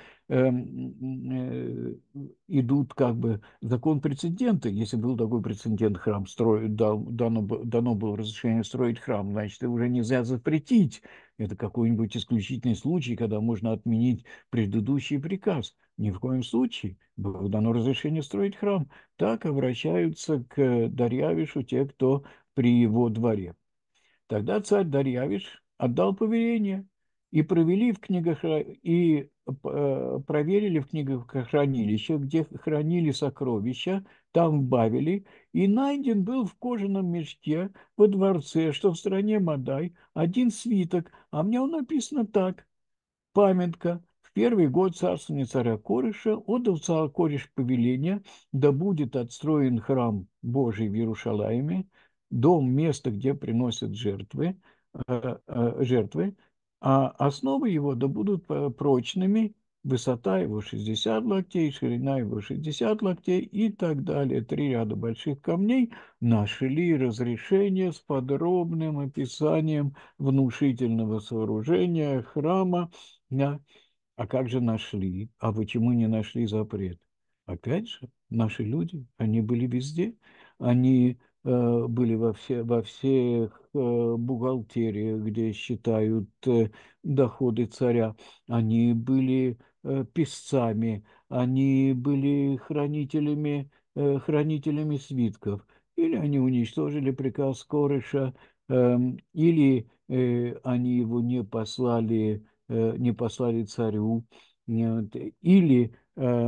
эм, э, идут как бы закон прецедента. Если был такой прецедент, храм строить, дано, б- дано было разрешение строить храм, значит, его уже нельзя запретить. Это какой-нибудь исключительный случай, когда можно отменить предыдущий приказ. Ни в коем случае. Было дано разрешение строить храм. Так обращаются к Дарьявишу те, кто при его дворе. Тогда царь Дарьявиш отдал повеление, и провели в книгохра... и э, проверили в книгохранилище, где хранили сокровища, там в Бавеле, и найден был в кожаном мешке во дворце, что в стране Мадай, один свиток, а мне он написано так: памятка. В первый год царствования царя Корыша отдал царь Кореш повеление, да будет отстроен храм Божий в Иерушалайме, дом, место, где приносят жертвы, э, э, жертвы, а основы его да будут э, прочными, высота его шестьдесят локтей, ширина его шестьдесят локтей и так далее. Три ряда больших камней нашли разрешение с подробным описанием внушительного сооружения храма. Да. А как же нашли? А почему не нашли запрет? Опять же, наши люди, они были везде. Они э, были во, все, во всех э, бухгалтериях, где считают э, доходы царя. Они были э, писцами, они были хранителями, э, хранителями свитков. Или они уничтожили приказ Корыша, э, или э, они его не послали э, не послали царю, нет, или э,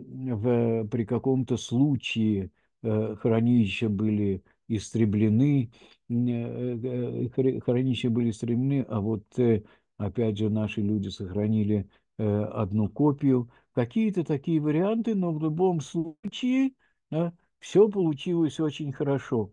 в, при каком-то случае э, хранилища были истреблены, э, э, хранилища были истреблены, а вот э, опять же наши люди сохранили э, одну копию. Какие-то такие варианты, но в любом случае э, все получилось очень хорошо.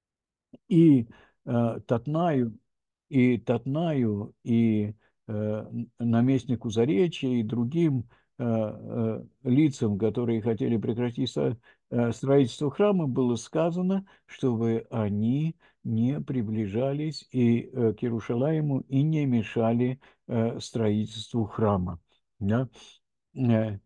И э, Татнаю, и Татнаю, и э, наместнику Заречья, и другим э, э, лицам, которые хотели прекратить со- э, строительство храма, было сказано, чтобы они не приближались и э, к Иерушалаиму и не мешали э, строительству храма. Да? Э,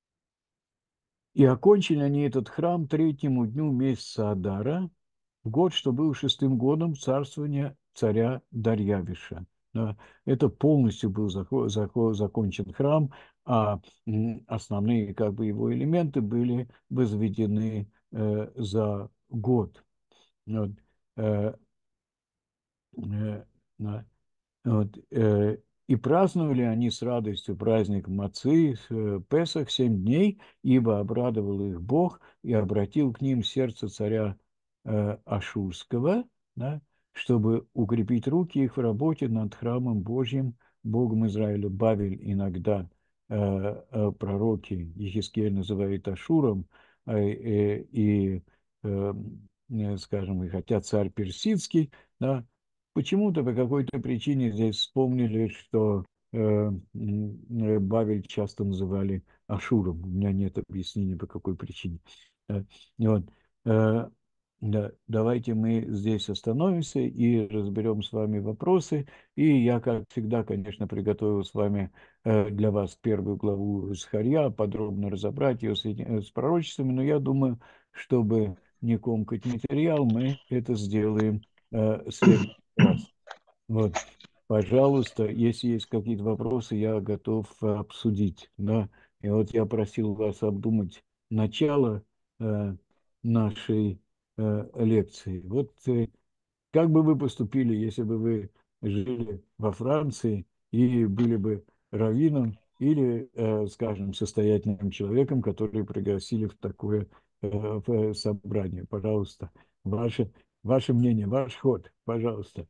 И окончили они этот храм третьему дню месяца Адара, в год, что был шестым годом царствования царя Дарьявиша. Да, это полностью был зако- зако- закончен храм, а м, основные как бы его элементы были возведены э, за год. Вот, э, э, да. Вот, э, и праздновали они с радостью праздник Мацы, э, Песах, семь дней, ибо обрадовал их Бог и обратил к ним сердце царя э, Ашурского, да, чтобы укрепить руки их в работе над храмом Божьим, Богом Израиля. Бавель иногда э, э, пророки Ехискель называют Ашуром, э, э, и, э, э, скажем, и хотя царь Персидский, да, почему-то по какой-то причине здесь вспомнили, что э, м, э, Бавель часто называли Ашуром. У меня нет объяснения, по какой причине. Э, Вот. Э, да, давайте мы здесь остановимся и разберем с вами вопросы. И я, как всегда, конечно, приготовил с вами э, для вас первую главу Захарья, подробно разобрать ее с, эти- с пророчествами, но я думаю, чтобы не комкать материал, мы это сделаем э, в следующий раз. Вот. пожалуйста, если есть какие-то вопросы, я готов обсудить. Да? И вот я просил вас обдумать начало э, нашей э, лекции. Вот э, как бы вы поступили, если бы вы жили во Франции и были бы раввином или, э, скажем, состоятельным человеком, который пригласили в такое э, в собрание? Пожалуйста, ваше, ваше мнение, ваш ход, пожалуйста.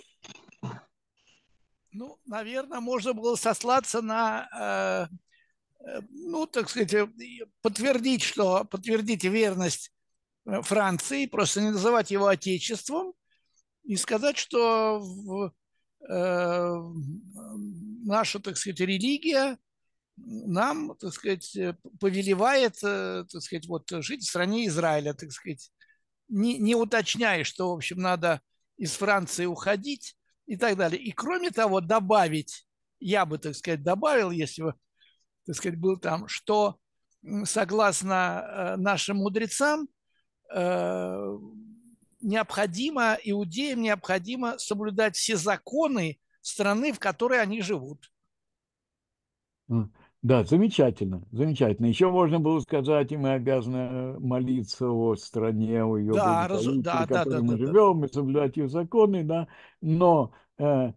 Ну, наверное, можно было сослаться на, э, ну, так сказать, э, подтвердить, что подтвердить верность э, Франции, просто не называть его отечеством и сказать, что в, э, наша, так сказать, религия нам, так сказать, э, повелевает, э, так сказать, вот жить в стране Израиля, так сказать, не, не уточняя, что, в общем, надо из Франции уходить и так далее. И кроме того, добавить, я бы, так сказать, добавил, если бы, так сказать, был там, что согласно э, нашим мудрецам, э, необходимо, иудеям необходимо соблюдать все законы страны, в которой они живут. Да, замечательно, замечательно. Еще можно было сказать, и мы обязаны молиться о стране, о ее Да, раз, благополучии, да, в да, да, которой мы да, да, да. живем, и соблюдать ее законы, да. Но э,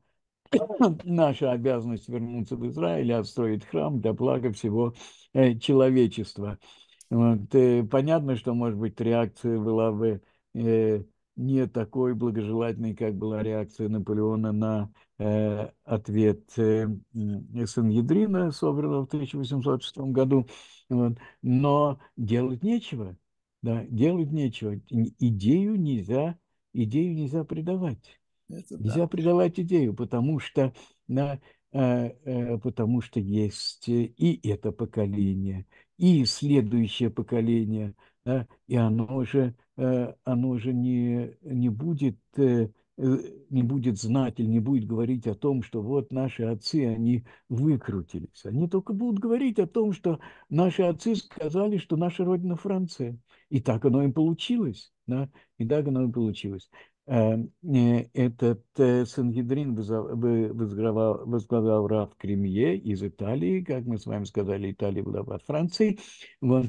наша обязанность вернуться в Израиль и отстроить храм для блага всего э, человечества. Вот, э, понятно, что, может быть, реакция была бы э, не такой благожелательной, как была реакция Наполеона на э, ответ э, Сангедрина, собранного в тысяча восемьсот шестом году. Вот. Но делать нечего. Да, делать нечего. Идею нельзя, идею нельзя предавать. Это да. Нельзя предавать идею, потому что, да, э, э, потому что есть и это поколение, и следующее поколение, да, и оно же, э, оно же не, не будет, э, э, не будет знать или не будет говорить о том, что вот наши отцы, они выкрутились. Они только будут говорить о том, что наши отцы сказали, что наша родина Франция. И так оно и получилось. Да? И так оно и получилось. Э, э, Этот э, Сангедрин воза- вы- возглавлял, возглавлял Раф Кремье из Италии, как мы с вами сказали, Италия была под Францией. Вот.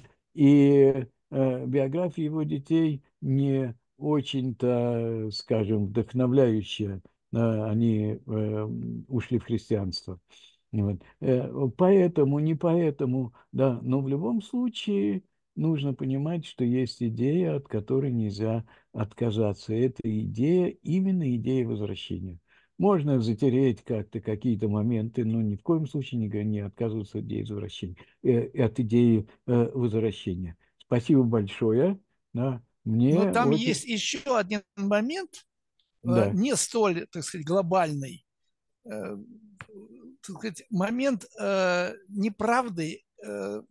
И э, биография его детей не очень-то, скажем, вдохновляющая. Э, Они э, ушли в христианство. Вот. Э, Поэтому, не поэтому, да, но в любом случае нужно понимать, что есть идея, от которой нельзя отказаться. Это идея, именно идея возвращения. Можно затереть как-то какие-то моменты, но ни в коем случае не, не отказываться от идеи возвращения, э, от идеи э, возвращения. Спасибо большое. Да, Но мне там очень... есть еще один момент, э, Да. не столь, так сказать, глобальный, э, так сказать, момент э, неправды, э,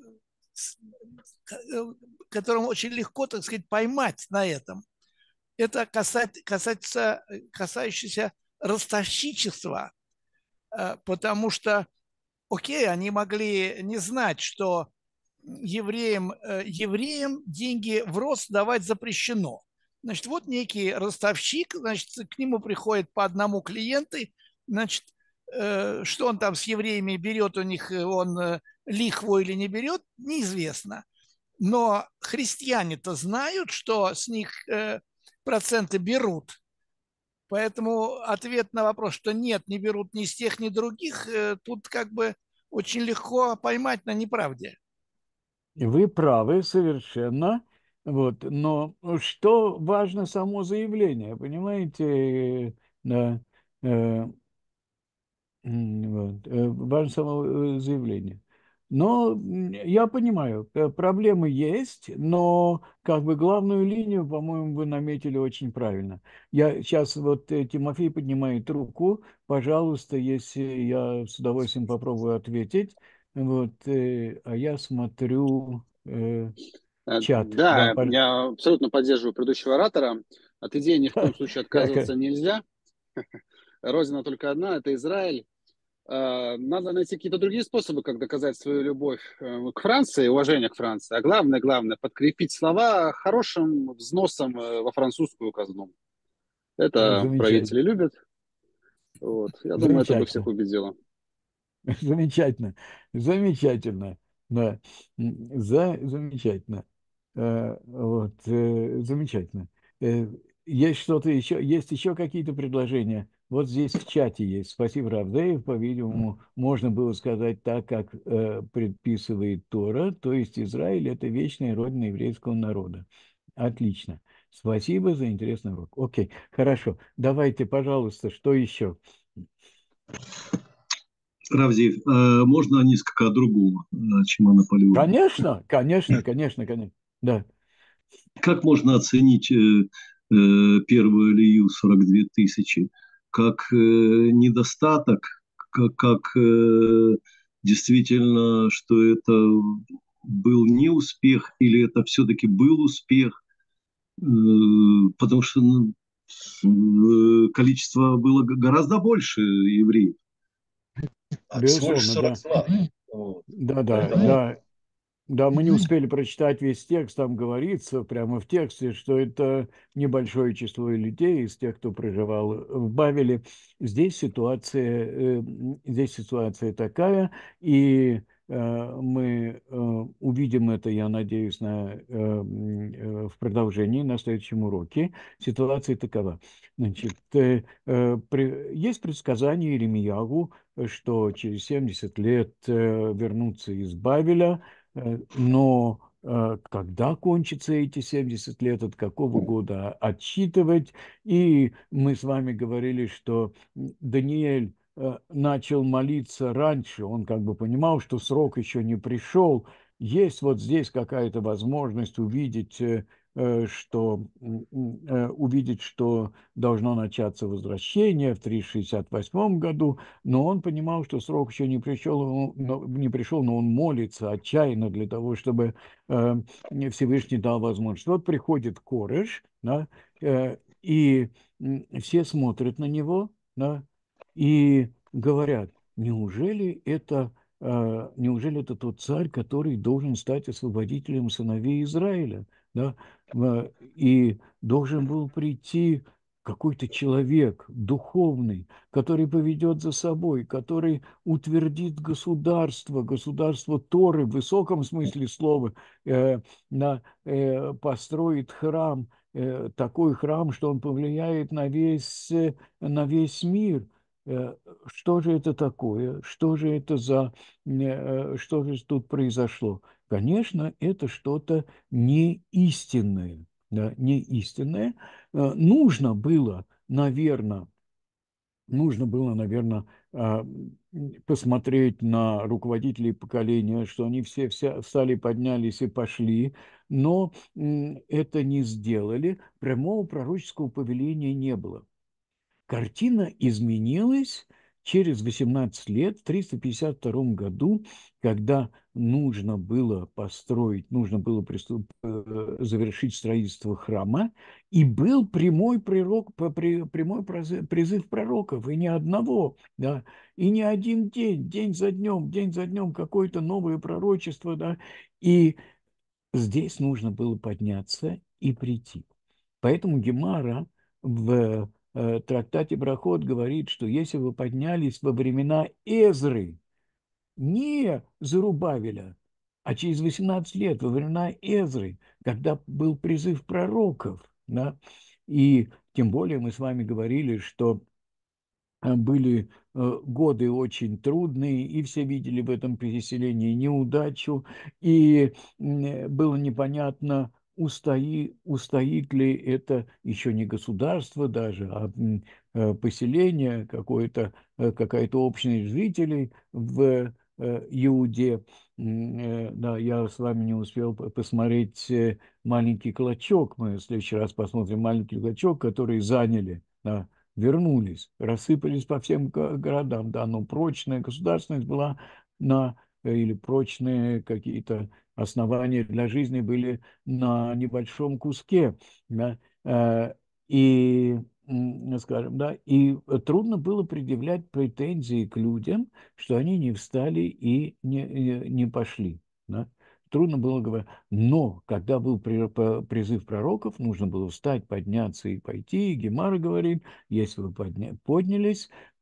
с- э, которым очень легко, так сказать, поймать на этом. Это касать, касается, касающееся ростовщичества, э, потому что, окей, они могли не знать, что евреям, э, евреям деньги в рост давать запрещено. Значит, вот некий ростовщик, значит, к нему приходят по одному клиенты, значит, э, что он там с евреями берет у них, э, он э, лихву или не берет, неизвестно. Но христиане-то знают, что с них э, проценты берут. Поэтому ответ на вопрос, что нет, не берут ни с тех, ни других, э, тут как бы очень легко поймать на неправде. Вы правы совершенно. Вот. Но что важно само заявление, понимаете? Да. Э, Вот. э, Важно само э, заявление. Но м, я понимаю, э, проблемы есть, но как бы главную линию, по-моему, вы наметили очень правильно. Я сейчас вот э, Тимофей поднимает руку, пожалуйста, если я с удовольствием попробую ответить. Вот, э, а я смотрю э, Э, чат. Да, Да, пож- я абсолютно поддерживаю предыдущего оратора. От идеи ни в коем случае как, отказываться нельзя. Родина только одна, это Израиль. Э, Надо найти какие-то другие способы, как доказать свою любовь э, к Франции, уважение к Франции. А главное, главное, подкрепить слова хорошим взносом э, во французскую казну. э, Это замечательно. правители любят. Вот. Я думаю, это бы всех Замечательно. убедило. Замечательно. Замечательно. Да. М, За, замечательно. Э, Вот, э, замечательно. Э, Есть что-то еще, есть еще какие-то предложения? Вот здесь в чате есть. Спасибо, Равдеев. По-видимому, можно было сказать так, как э, предписывает Тора, то есть Израиль– это вечная родина еврейского народа. Отлично. Спасибо за интересный урок. Окей, хорошо. Давайте, пожалуйста, что еще? Равзеев, э, можно несколько о другом, э, чем о Наполеоне? Конечно, конечно, конечно, конечно. Да. Как можно оценить э, э, первую Илью сорок две тысячи как э, недостаток, как, как э, действительно, что это был не успех или это все-таки был успех? Э, потому что ну, э, количество было г- гораздо больше евреев. А всего лишь Безусловно, да. сорок два. Вот. Да, да, Поэтому да. Да, мы не успели прочитать весь текст, там говорится прямо в тексте, что это небольшое число людей из тех, кто проживал в Бавеле. Здесь ситуация, э, здесь ситуация такая, и э, мы э, увидим это, я надеюсь, на, э, м, э, в продолжении, на следующем уроке. Ситуация такова. Значит, э, э, при- есть предсказание Иеремиягу, что через семьдесят лет э, вернутся из Бавеля. Э, Но э, когда кончатся эти семьдесят лет, от какого года отсчитывать? И мы с вами говорили, что Даниэль э, начал молиться раньше, он как бы понимал, что срок еще не пришел. Есть вот здесь какая-то возможность увидеть, э, э, что, м, м, э, увидеть, что должно начаться возвращение в триста шестьдесят восьмом году, но он понимал, что срок еще не пришел, он- но- не пришел, но он молится отчаянно для того, чтобы э, Всевышний дал возможность. Вот приходит Кореш, да, э, и м, все смотрят на него, да, и говорят, неужели это, э, неужели это тот царь, который должен стать освободителем сыновей Израиля, да, Э, и должен был прийти какой-то человек духовный, который поведет за собой, который утвердит государство, государство Торы в высоком смысле слова, э, на, э, построит храм, э, такой храм, что он повлияет на весь, э, на весь мир. Э, Что же это такое? Что же это за, э, что же тут произошло? Конечно, это что-то не истинное, да, не истинное. Э, Нужно было, наверное, нужно было, наверное, посмотреть на руководителей поколения, что они все, все встали, поднялись и пошли, но м, это не сделали, прямого пророческого повеления не было. Картина изменилась через восемнадцать лет, в триста пятьдесят втором году, когда нужно было построить, нужно было приступ, э, завершить строительство храма, и был прямой, прирок, по- при- прямой прозы- призыв пророков, и ни одного, да, и не один день, день за днем, день за днем какое-то новое пророчество, да, и здесь нужно было подняться и прийти. Поэтому Гемара в э, трактате Брахот говорит, что если вы поднялись во времена Эзры, не Зарубавеля, а через восемнадцать лет, во времена Эзры, когда был призыв пророков, да, и тем более мы с вами говорили, что э, были э, годы очень трудные, и все видели в этом переселении неудачу, и м, было непонятно, устои, устоит ли это еще не государство даже, а м, э, поселение, какое-то, э, какая-то общность жителей в э, Иуде. М, э, Да, я с вами не успел п- посмотреть э, «Маленький клочок». Мы в следующий раз посмотрим «Маленький клочок», который заняли, да, вернулись, рассыпались по всем го- городам, да, но прочная государственность была на, э, или прочные какие-то основания для жизни были на небольшом куске, да, э, и, м, скажем, да, и трудно было предъявлять претензии к людям, что они не встали и не, не не пошли, да. Трудно было говорить. Но когда был при- по- призыв пророков, нужно было встать, подняться и пойти. И Гемара говорит, если вы подня- поднялись,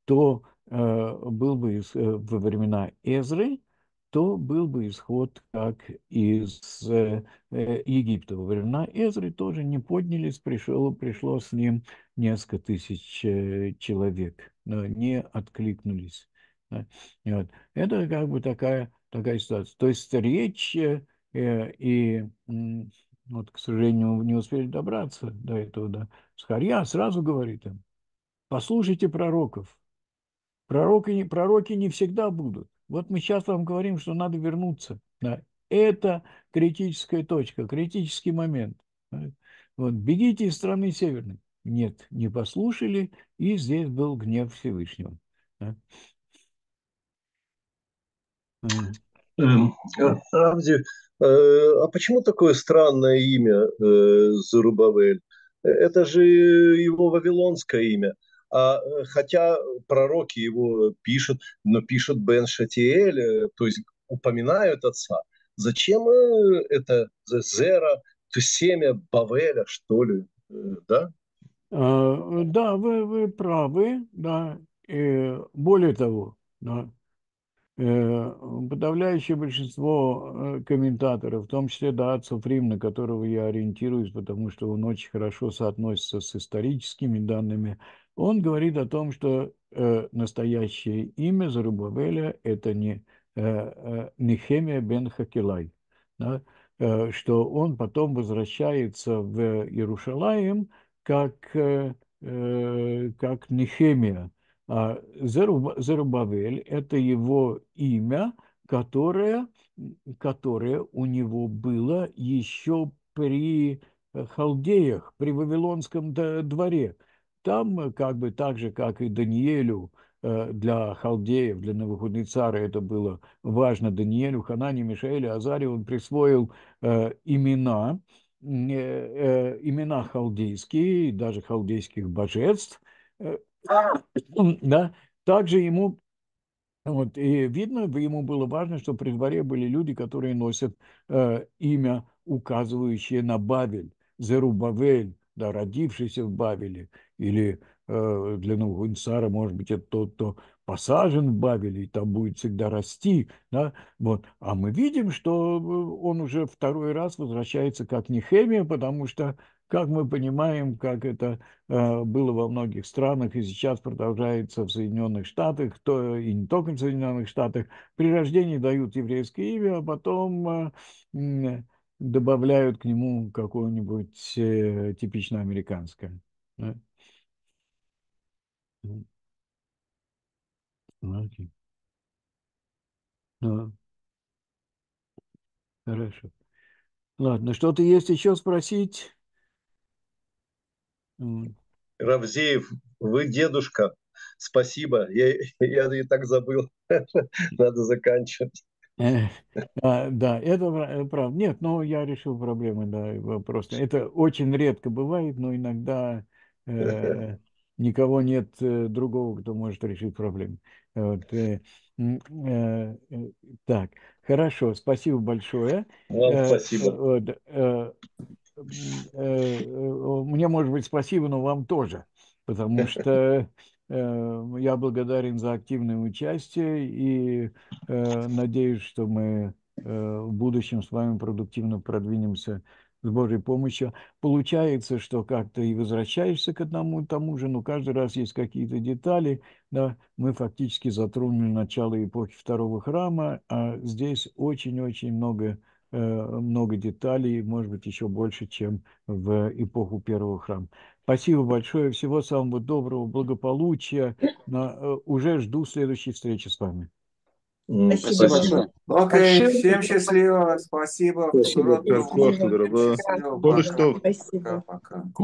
то э, был бы из, э, во времена Эзры, то был бы исход как из э, э, Египта. Во времена Эзры тоже не поднялись, пришло, пришло с ним несколько тысяч э, человек, но не откликнулись. Да. Вот. Это как бы такая, такая ситуация. То есть речь э, и, м, вот, к сожалению, не успели добраться до этого, да. Схарья сразу говорит им: послушайте пророков. Пророки, не- пророки не всегда будут. Вот мы сейчас вам говорим, что надо вернуться. Да. Это критическая точка, критический момент. Да. Вот, бегите из страны северной. Нет, не послушали, и здесь был гнев Всевышнего. Да. Э, Эм, а, Равзи, э, а почему такое странное имя э, Зарубавель? Э, Это же его вавилонское имя. А, э, хотя пророки его пишут, но пишут Бен Шатиэль, э, то есть упоминают отца. Зачем э, это Зера, то есть семя Бавеля, что ли? Э, Да? э, Да, вы, вы правы, да. И более того, да, Э, подавляющее большинство э, комментаторов, в том числе Даат Фрим, на которого я ориентируюсь, потому что он очень хорошо соотносится с историческими данными, он говорит о том, что э, настоящее имя Зарубавеля – это не э, э, Нехемия бен Хакилай, да, э, что он потом возвращается в Иерушалаим как, э, э, как Нехемия. А Зеруб- Зерубавель – это его имя, которое, которое у него было еще при э, халдеях, при Вавилонском д- дворе. Там, э, как бы так же, как и Даниэлю, э, для халдеев, для Навуходоносора это было важно. Даниэлю, Ханане, Мишаэлю, Азарию он присвоил э, имена, э, э, имена халдейские, даже халдейских божеств, э, да, также ему, вот, и видно, ему было важно, что при дворе были люди, которые носят э, имя, указывающее на Бавель, Зерубавель, да, родившийся в Бавеле, или э, для Навуходоносора, может быть, это тот, кто посажен в Бавеле, и там будет всегда расти, да, вот. А мы видим, что э, он уже второй раз возвращается как Нехемия, потому что, как мы понимаем, как это э, было во многих странах и сейчас продолжается в Соединенных Штатах, то и не только в Соединенных Штатах, при рождении дают еврейское имя, а потом э, м, добавляют к нему какое-нибудь э, типично американское. Да? М, ну, окей. Ну, хорошо. Ладно, что-то есть еще спросить? М. Равзеев, вы дедушка. Спасибо. Я, я и так забыл. Надо заканчивать. Э, а, Да, это пра- э, правда. Нет, но я решил проблемы, да, вопрос. Это очень редко бывает, но иногда э, никого нет э, другого, кто может решить проблему. Вот, э, м, э, э, так, хорошо, спасибо большое. Вам Э, спасибо. вот, э, м, э, э, Мне, может быть, спасибо, но вам тоже, потому что э, я благодарен за активное участие и э, надеюсь, что мы э, в будущем с вами продуктивно продвинемся с Божьей помощью. Получается, что как-то и возвращаешься к одному и тому же, но каждый раз есть какие-то детали. Да, мы фактически затронули начало эпохи Второго храма, а здесь очень-очень много э, много деталей, может быть, еще больше, чем в эпоху Первого храма. Спасибо большое, всего самого доброго, благополучия. На- э, Уже жду следующей встречи с вами. М, Спасибо Спасибо. большое. Окей, Большое всем счастливо, спасибо, Спасибо, всего доброго, Карпас, всем дорога. счастливо, Коли пока, что. пока, спасибо. пока.